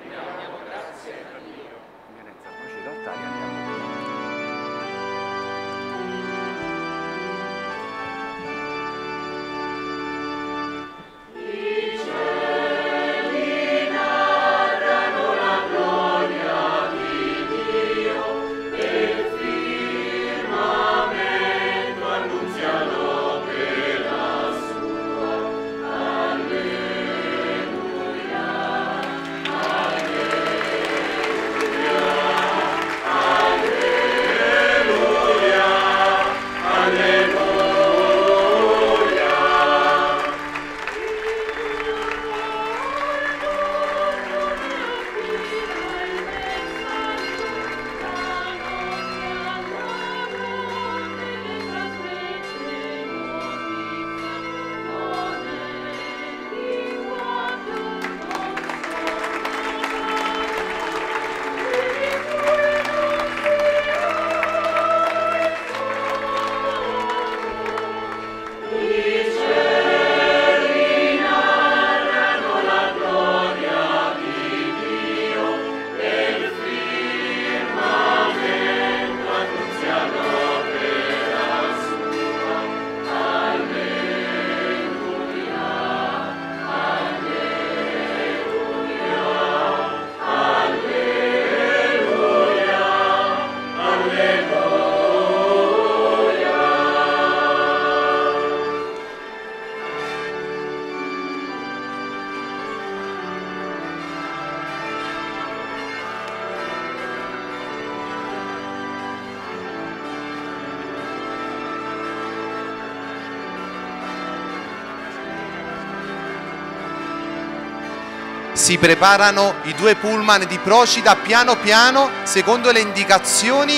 Si preparano i 2 pullman di Procida piano piano, secondo le indicazioni,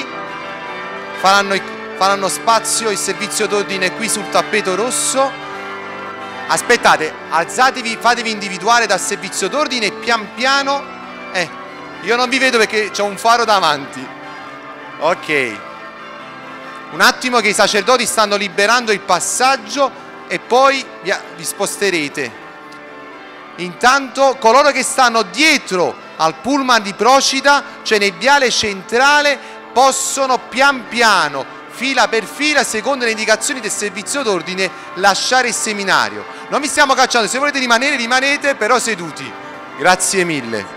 faranno spazio il servizio d'ordine qui sul tappeto rosso. Aspettate, alzatevi, fatevi individuare dal servizio d'ordine pian piano. Io non vi vedo perché c'ho un faro davanti. Ok. Un attimo che i sacerdoti stanno liberando il passaggio e poi vi sposterete. Intanto coloro che stanno dietro al pullman di Procida, cioè nel viale centrale, possono pian piano, fila per fila, secondo le indicazioni del servizio d'ordine, lasciare il seminario. Non vi stiamo cacciando, se volete rimanere rimanete, però seduti. Grazie mille.